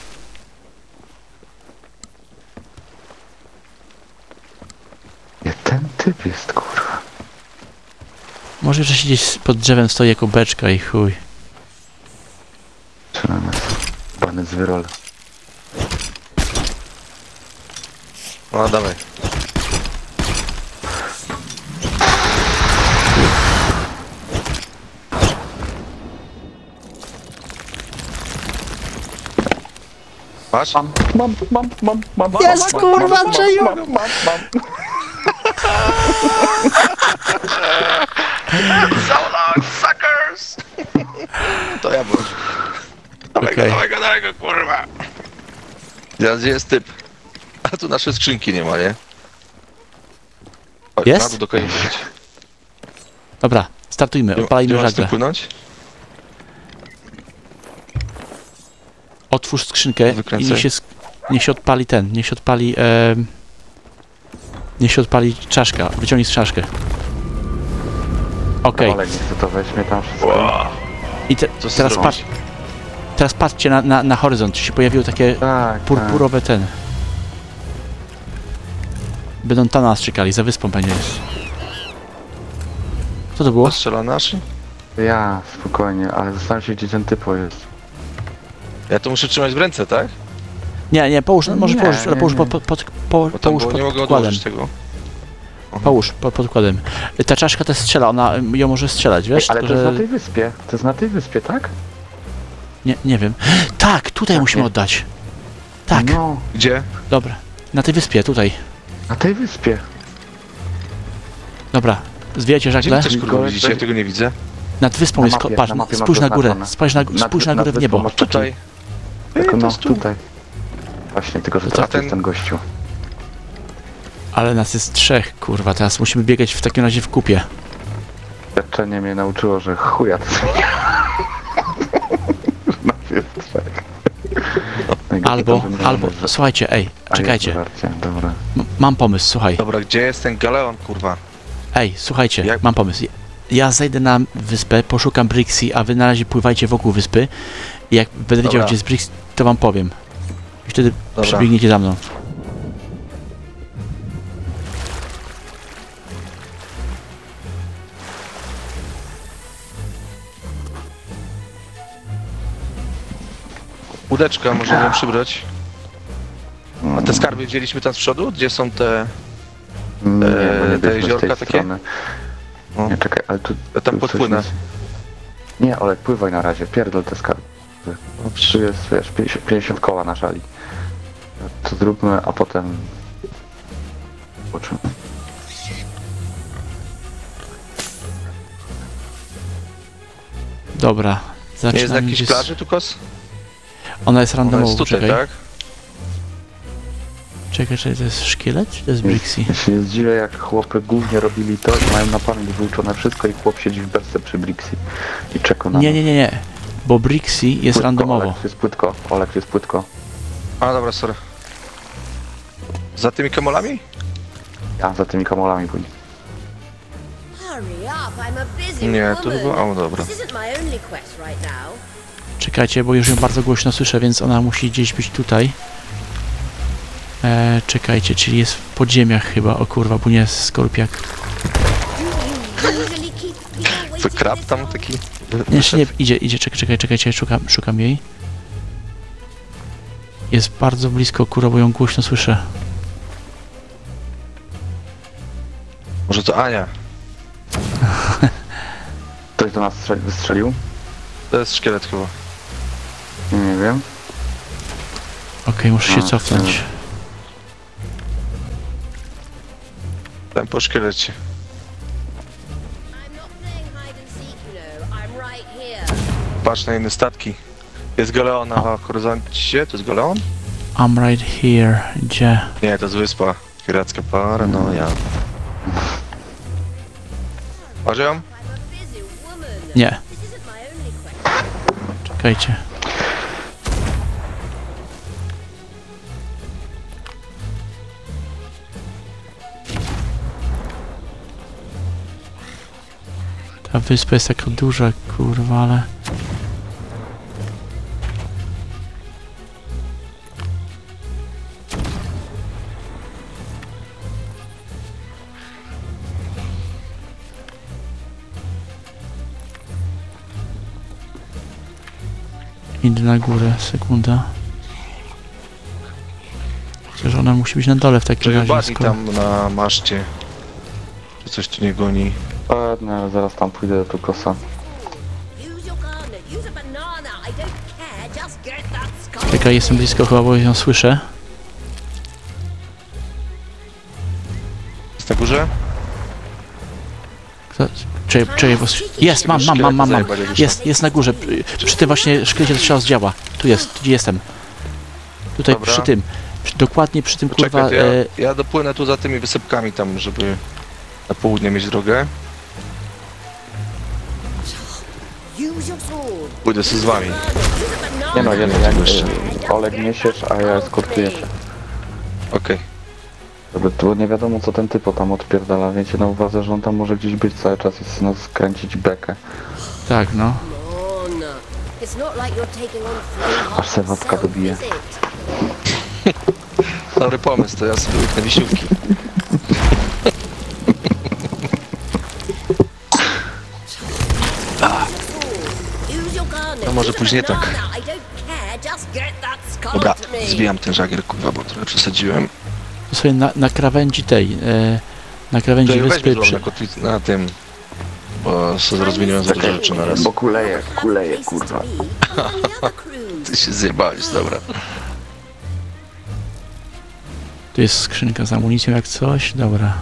Nie, ten typ jest, kurwa. Może że się gdzieś pod drzewem stoi jako beczka i chuj. Trzymamy. Bany z wyrol. No dawaj. Masz? Mam, mam, mam, mam, mam. Jest, mam, kurwa, mam, mam, Andrzeju! mam, mam, mam. So long, suckers! To ja byłem. Dawaj go, Okej. dawaj go, dawaj go, kurwa! Teraz gdzie jest typ? A tu naszej skrzynki nie ma, nie? Chodź, Jest? na dół do koni wrócić. Dobra, startujmy, Gdzie- odpalajmy gdzie masz tu żagle. płynąć? Otwórz skrzynkę i Wykręcaj. niech się, sk- niech się odpali ten, niech się odpali... E, niech się odpali czaszka, wyciągnij czaszkę. Okej, Olek, niech to weźmie tam wszystko. Wow. i te, Co teraz, zrobić? patrz, teraz patrzcie na, na, na horyzont, czy się pojawiły takie Tak, purpurowe ten. Będą tam na nas czekali, za wyspą będzie. Co to było? Postrzela naszy? tak. Ja, spokojnie, ale zastanawiam się, gdzie ten typo jest. Ja to muszę trzymać w ręce, tak? Nie, nie, połóż, no, może Nie, połóż, ale nie, połóż nie. pod, pod, pod, po, Bo tam połóż było, pod nie mogę podkładem. odłożyć tego. Połóż pod podkładem. Ta czaszka też strzela, ona ją może strzelać, wiesz? Ale tylko, to jest że... na tej wyspie, to jest na tej wyspie, tak? Nie, nie wiem. Tak, tutaj Tak, musimy nie. oddać. Tak, No, Gdzie? dobra. Na tej wyspie, tutaj. na tej wyspie. Dobra. Zwijajcie Gdzie żagle. wy też kurwa widzicie? Ja tego nie widzę. Nad wyspą Na jest, mapie, patrz, na mapie spójrz masz na górę, zaznaczone. spójrz na, Nad- spójrz na nad górę w wyspą niebo. masz Tutaj. Ej, Tylko to no, jest tu. tutaj. Właśnie, tylko że To teraz ten- jest ten gościu. Ale nas jest trzech, kurwa, teraz musimy biegać w takim razie w kupie. Doświadczenie mnie nauczyło, że chuja to Nas jest trzech. Najgorzej Albo, to, że nie albo, wiemy, że- słuchajcie, ej, A, czekajcie. jest żarcie, dobra. M- Mam pomysł, słuchaj. Dobra, gdzie jest ten galeon, kurwa? Ej, słuchajcie, Jak- mam pomysł. Ja zejdę na wyspę, poszukam Brixie, a wy na razie pływajcie wokół wyspy. I jak będę wiedział, Dobra. gdzie jest Brixie, to wam powiem. I wtedy Dobra. przybiegniecie za mną. Łódeczka, możemy ją przybrać. A Mm, te skarby wzięliśmy tam z przodu? Gdzie są te... Nie, bo nie te bierzmy z tej jeziorka takie? strony. No. Nie, czekaj, ale tu... Ja tam tu coś podpłynę. jest. Nie, Olek, pływaj na razie, pierdol te skarby. Tu jest, wiesz, pięćdziesiąt, pięćdziesiąt koła na szali. To zróbmy, a potem... Zobaczymy. Dobra, Nie zaczynamy. jest na jakiejś gdzieś- plaży tu, kos? Ona jest Ona randomowa, jest tutaj, czekaj. tak? Czekaj, czekaj, to jest szkielet, czy to jest Brixie? Ja się nie zdziwię, jak chłopy głównie robili to i mają na pamięć wyuczone wszystko i chłop siedzi w besce przy Brixie i czeka na Nie, nas. nie, nie, nie. Bo Brixie jest Płytko, randomowo. Olek, jest płytko, Olek, jest płytko. A, dobra, sorry. Za tymi kamolami? Ja za tymi kamolami pójdę. Hurry up, I'm a busy Nie, tu woman. chyba... O, dobra. This isn't my only quest right now. Czekajcie, bo już ją bardzo głośno słyszę, więc ona musi gdzieś być tutaj. E, czekajcie, czyli jest w podziemiach chyba. O kurwa, bo nie jest skorpiak. Do you usually keep people waiting To krab this tam long? taki... Nie, jeszcze nie, idzie, idzie, czekaj, czekaj, czekajcie, szukam, szukam jej. Jest bardzo blisko, kurwa, bo ją głośno słyszę. Może to Ania? Ktoś do nas strzeli- wystrzelił? To jest szkielet chyba. Nie wiem. Okej, muszę się A, cofnąć. Tam po szkielecie. I'm not playing hide and seek, you know. I'm right here. Patrz na inne statki. Jest galeon na horyzoncie. To jest galeon? I'm right here. Gdzie? Nie, to jest wyspa. Piracka paranoja. Masz ją? I'm a busy woman. Nie, This isn't my only quest. czekajcie. Ta wyspa jest taka duża, kurwa, ale... Idę na górę, sekunda. Chociaż ona musi być na dole w takim Czyli razie, badni skoro... tam na maszcie. Czy coś tu nie goni. Ładnie, ale zaraz tam pójdę do Tukosa. Use your gun. Use a banana. I don't care. Just get that skull. Czekaj, jestem blisko chyba, bo ją słyszę. Jest na górze? Kto- Czekaj, czekaj, bo... Jest, mam, mam, mam, mam, mam. Jest, jest na górze. Przy- Przy tym właśnie szkielecie strzał z działa. Tu jest, gdzie jestem. Tutaj Dobra. przy tym. Przy, dokładnie przy tym, Poczekaj, kurwa... to ja, E, ja dopłynę tu za tymi wysypkami tam, żeby... Na południe mieć drogę. Use your sword. Pójdę sobie z wami. Use a banana. Nie no, ja, Nie, ja, to jeszcze. ja, Oleg niesiesz, a ja eskortuję się. Okej. Żeby tu nie wiadomo co ten typo tam odpierdala, wiecie, na uwadze, że on tam może gdzieś być cały czas i chce nas skręcić bekę. Tak, no. Come on. It's not like you're taking on flame Aż se wodka himself, dobije. is it? Dobry pomysł, to ja sobie łyknę wisiówki. Use your gun. No może Use a później tak. banana. I don't care. Just get that skull Dobra, to me. zbijam ten żagiel, kurwa, bo trochę przesadziłem. To sobie na, na krawędzi tej, e, na krawędzi Tutaj wyspy weźmy przy... na kotwicy, na tym, bo sobie rozwiniłem za dużo rzeczy na raz. Bo kuleje, kuleje, kurwa. Ty się zjebałeś, dobra. Tu jest skrzynka z amunicją jak coś, dobra.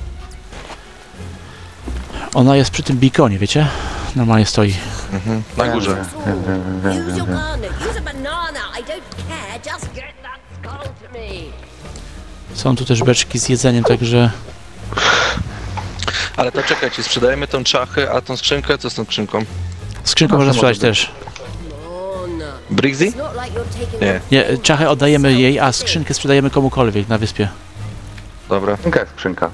Ona jest przy tym beaconie, wiecie? Normalnie stoi. Mhm. Na górze. Wiem, wiem, wiem, Use wiem, your wiem. gun. Use a banana. I don't care. Just get that skull to me. Są tu też beczki z jedzeniem, także... Ale to czekajcie, sprzedajemy tą czachę, a tą skrzynkę, co z tą skrzynką? Skrzynkę Nasza można sprzedać może też. Come on. Briggsy? It's not like you're taking Nie. on Nie, flame czachę oddajemy jej, a himself, is it? skrzynkę sprzedajemy komukolwiek na wyspie. Dobra, Jaka jest skrzynka?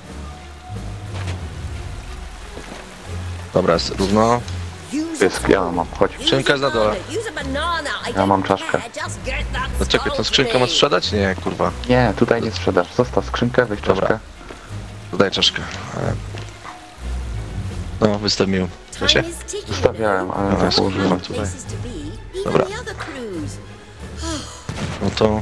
dobra, jest równo. Use your Pysk, ja mam, chodź. Skrzynka jest na dole. Use a banana. I Ja mam don't czaszkę. care. Just get that No czekaj, skull tą to skrzynkę me. masz sprzedać? Nie, kurwa. Nie, tutaj nie sprzedasz. Zostaw skrzynkę, weź Dobra. czaszkę. Dodaj czaszkę. E, No, wystaw mi ją. Time Się? is ticking, Zostawiałem, ale Dobra, nie położyłem. skrzynka tutaj. places to be, even Dobra. the other crews. No to...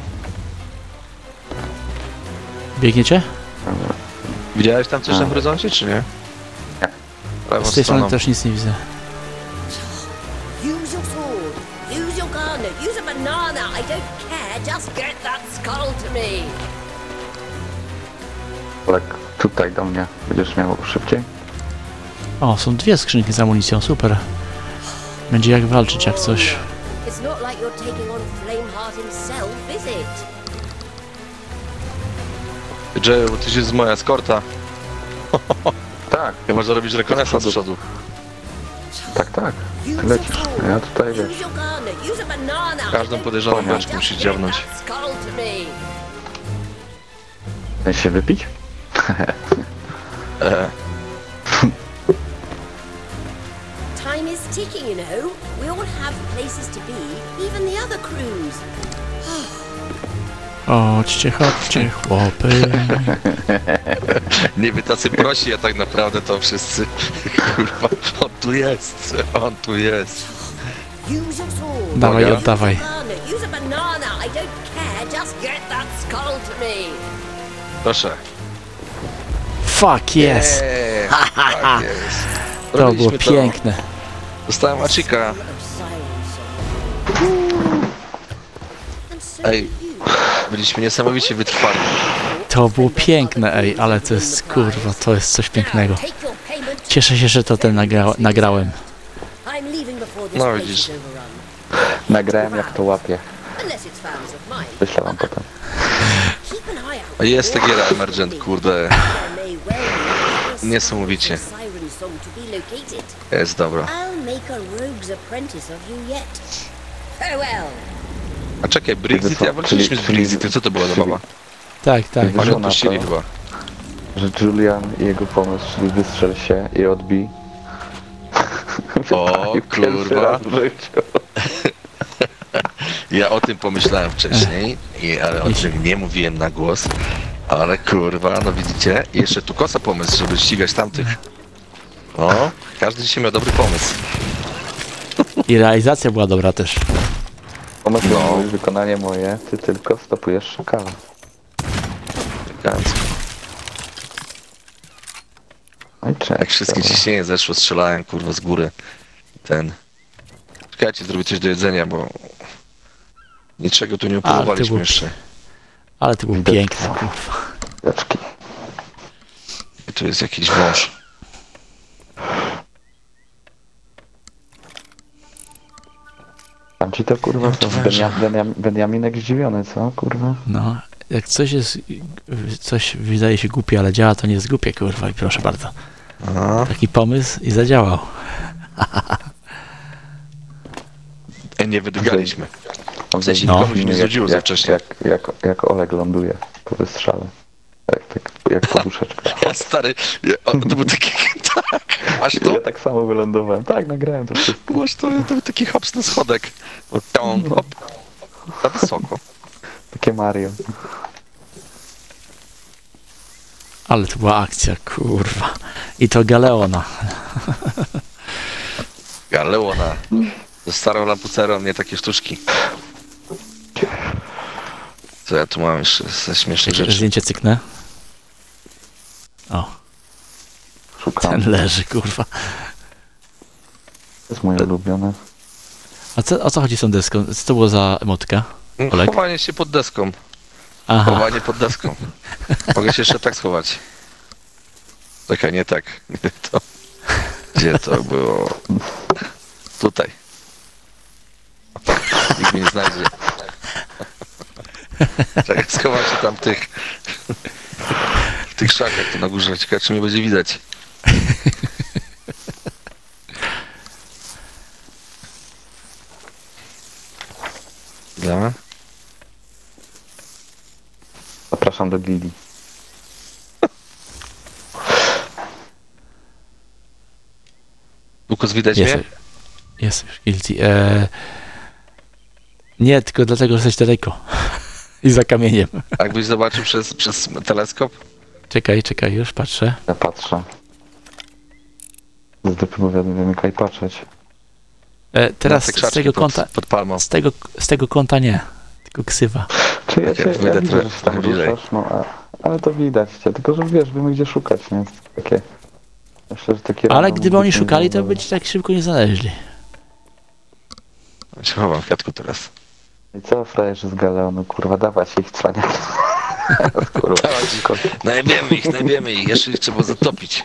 Biegniecie? Widziałeś tam coś A. na horyzoncie, czy nie? Nie. Prawą Z tej strony stroną. też nic nie widzę. Use your sword. Use your gun. Use a banana. I don't care. Just get that skull to me. Oleg, tutaj do mnie. Będziesz miał szybciej? O, są dwie skrzynki z amunicją, super. Będzie jak walczyć jak coś. It's not like you're taking on Flameheart himself, is it? Jay, bo ty się z moja eskorta. Tak, Chyba, że robisz rekonesans z przodu. tak, tak. Ty Use your lecisz. sword. Ja tutaj Use wiesz. your gun. Use a banana. I Każdą don't podejrzaną Ponia. beczkę Just musisz get dziabnąć. that skull to me. Chcesz się wypić? E, Time is ticking, you know. We all have places to be, even the other crews. Chodźcie, chodźcie, chłopy. niby tacy prosi, a tak naprawdę to wszyscy... Kurwa, on tu jest, on tu jest. Use your sword. Dawaj, Uwaga. oddawaj. Gun. Use a banana. I don't care. Just get that skull to me. Proszę. Fuck yes! Eee, tak jest. To było Robiliśmy piękne. Dostałem Achika. Of silence. And so Ej. do you. Byliśmy niesamowicie wytrwali. To było piękne, ej, ale to jest, kurwa, to jest coś pięknego. Now, take your payment. Cieszę się, że to ten nagra nagrałem. I'm leaving before this No, place widzisz. is overrun. Nagrałem jak to łapie. Unless it's found of mine. Wyślę wam potem. Keep an eye out. A jest ta giera Emergent, kurde. There may well be a Niesamowicie. siren song to be located. Jest dobra. I'll make a rogue's apprentice of you yet. Farewell. A czekaj, Brexit, ja walczyliśmy z Czyli- Brexitem, co to była za baba? Tak, tak. Oni Wygląda odpuścili to, chyba. że Julian i jego pomysł, czyli wystrzel się i odbij. O, Wypalił pierwszy kurwa. raz w życiu. Ja o tym pomyślałem wcześniej, i, ale o tym nie mówiłem na głos. Ale kurwa, no widzicie? I jeszcze tu kosa pomysł, żeby ścigać tamtych. O, każdy dzisiaj miał dobry pomysł. I realizacja była dobra też. Pomysł No. mój, wykonanie moje, ty tylko stopujesz szakala. Elegancko. No i cześć. Jak wszystkie dobra. ciśnienie zeszło, strzelałem kurwa z góry. Ten. Czekajcie, zrobię coś do jedzenia, bo niczego tu nie Ale ty upróbowaliśmy był- jeszcze. Ale to było Widać piękne, to. kurwa. Beczki. I tu jest jakiś wąż. Tam ci to kurwa, co? to węże. Benia, Beniam, Beniaminek zdziwiony, co kurwa? No, jak coś jest, coś wydaje się głupie, ale działa, to nie jest głupie, kurwa, i proszę bardzo. Aha. Taki pomysł i zadziałał. E, nie wydygaliśmy. W sensie No. nikomu się nie jak, znudziło za jak, wcześnie. jak, jak, jak Oleg ląduje po wystrzale. Jak, tak, jak poduszeczka. Ja stary, ja, o, to był taki... Tak, aż to... Ja tak samo wylądowałem. Tak, nagrałem to wszystko. Masz to, to był taki hopsny schodek. O, tam, hop. Za wysoko. Takie Mario. Ale to była akcja, kurwa. I to Galeona. Galeona. Ze starą lampucerą, nie takie sztuczki. Co ja tu mam jeszcze ze śmiesznych rzeczy? Zdjęcie cyknę. O, Szukam. ten leży, kurwa. To jest moje ulubione. A co, o co chodzi z tą deską? Co to było za emotka? Olek? Chowanie się pod deską. Aha, Chowanie pod deską. Mogę się jeszcze tak schować. Czekaj, nie tak. Nie to. Gdzie to było? Tutaj. Nikt mnie nie znajdzie. Czekaj, schowam się tam w tych... w tych szakach tu na górze. Ciekawe, czy mnie będzie widać. Dobra. Zapraszam do Gili. Lukas, widać jest, mnie? jest już guilty. Eee, nie, tylko dlatego, że jesteś daleko. I za kamieniem. A jakbyś zobaczył przez, przez teleskop? Czekaj, czekaj, już patrzę. Ja patrzę. Z dupy wiem jak patrzeć. E, teraz Na te z krzaczki tego pod, kąta, pod palmą. z tego, z tego kąta nie. Tylko ksywa. Czy ja Jak cię, ja ja wyjdę widzę, trochę że się tam bliżej. ruszasz, no a, ale to widać cię, tylko że wiesz, wiemy gdzie szukać, nie? Jest takie... Myślę, że takie Ale rano gdyby oni mówię, szukali, to no, by ci tak szybko nie znaleźli. Ja się chowam w kwiatku teraz. I co, frajerzy z Galeonu, kurwa, dawać ich cwaniaki. Kurwa, Najbiemy ich, najbiemy ich. Jeszcze ich trzeba zatopić.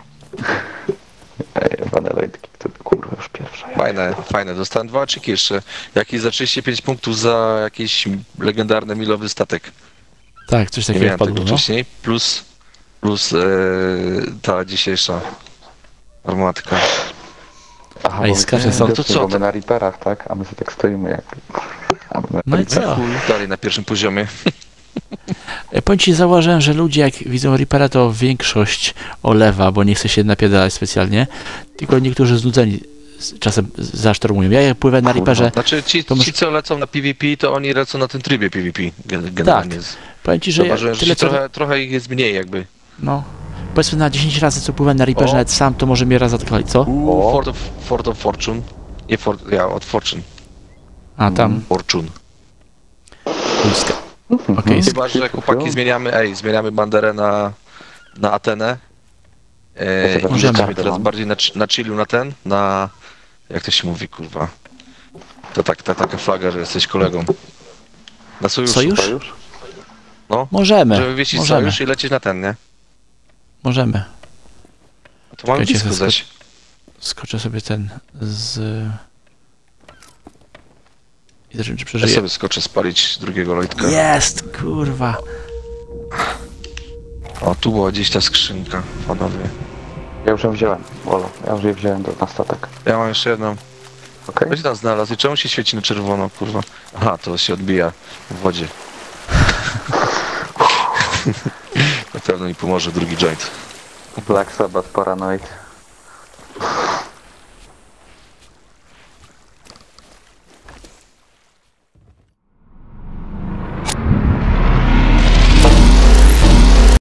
ej, Vanelloidki, to kurwa już pierwsza. Fajne, fajne. Dostałem dwa oczyki jeszcze. Jakieś za trzydzieści pięć punktów za jakiś legendarny milowy statek. Tak, coś Nie takiego miałem tego wpadło, no. wcześniej. Plus, plus e, ta dzisiejsza armatka. Aha, A i bo skacze my- są. my To co, bo my to- na Reaperach, tak? A my sobie tak stoimy jak... A my na No i Reaperach. co? Dalej na pierwszym poziomie. Ja powiem ci, zauważyłem, że ludzie jak widzą Reapera, to większość olewa, bo nie chce się napierdalać specjalnie, tylko niektórzy znudzeni z- czasem zasztormują. Ja jak pływę na Reaperze, Znaczy ci, To ci co lecą na PvP, to oni lecą na tym trybie PvP. gen- Generalnie. Tak. powiem ci, że ja Zauważyłem, że tyle ci co... trochę, trochę ich jest mniej jakby. No, powiedzmy na dziesięć razy co pływę na Reaperze, O. nawet sam, to może mnie raz zatkali, co? Uuu, Fort of, Fort of Fortune. Nie Fort, ja, od Fortune. A tam, Fortune. ludzka. Okej, Chyba, że chłopaki zmieniamy, ej, zmieniamy banderę na, na Atenę. E, i Możemy. lecimy teraz bardziej na, chi- na chillu na ten, na... Jak to się mówi, kurwa? To tak, ta, taka flaga, że jesteś kolegą. Na sojuszu. Sojusz? Sojusz? Możemy, Żeby wieścić możemy, sojusz i lecieć na ten, nie? możemy. To mamy Czekajcie, blisko zaskocz- zaś. Skoczę sobie ten z... I zobaczymy, czy Ja przeżyję. sobie skoczę spalić drugiego Lloydka. Jest, kurwa. O, tu była gdzieś ta skrzynka, panowie. Ja już ją wziąłem, Olo. Ja już je wziąłem do, na statek. Ja mam jeszcze jedną. Okej? Kto się tam znalazł i czemu się świeci na czerwono, kurwa? Aha, to się odbija w wodzie. Na pewno mi pomoże drugi joint. Black Sabbath Paranoid.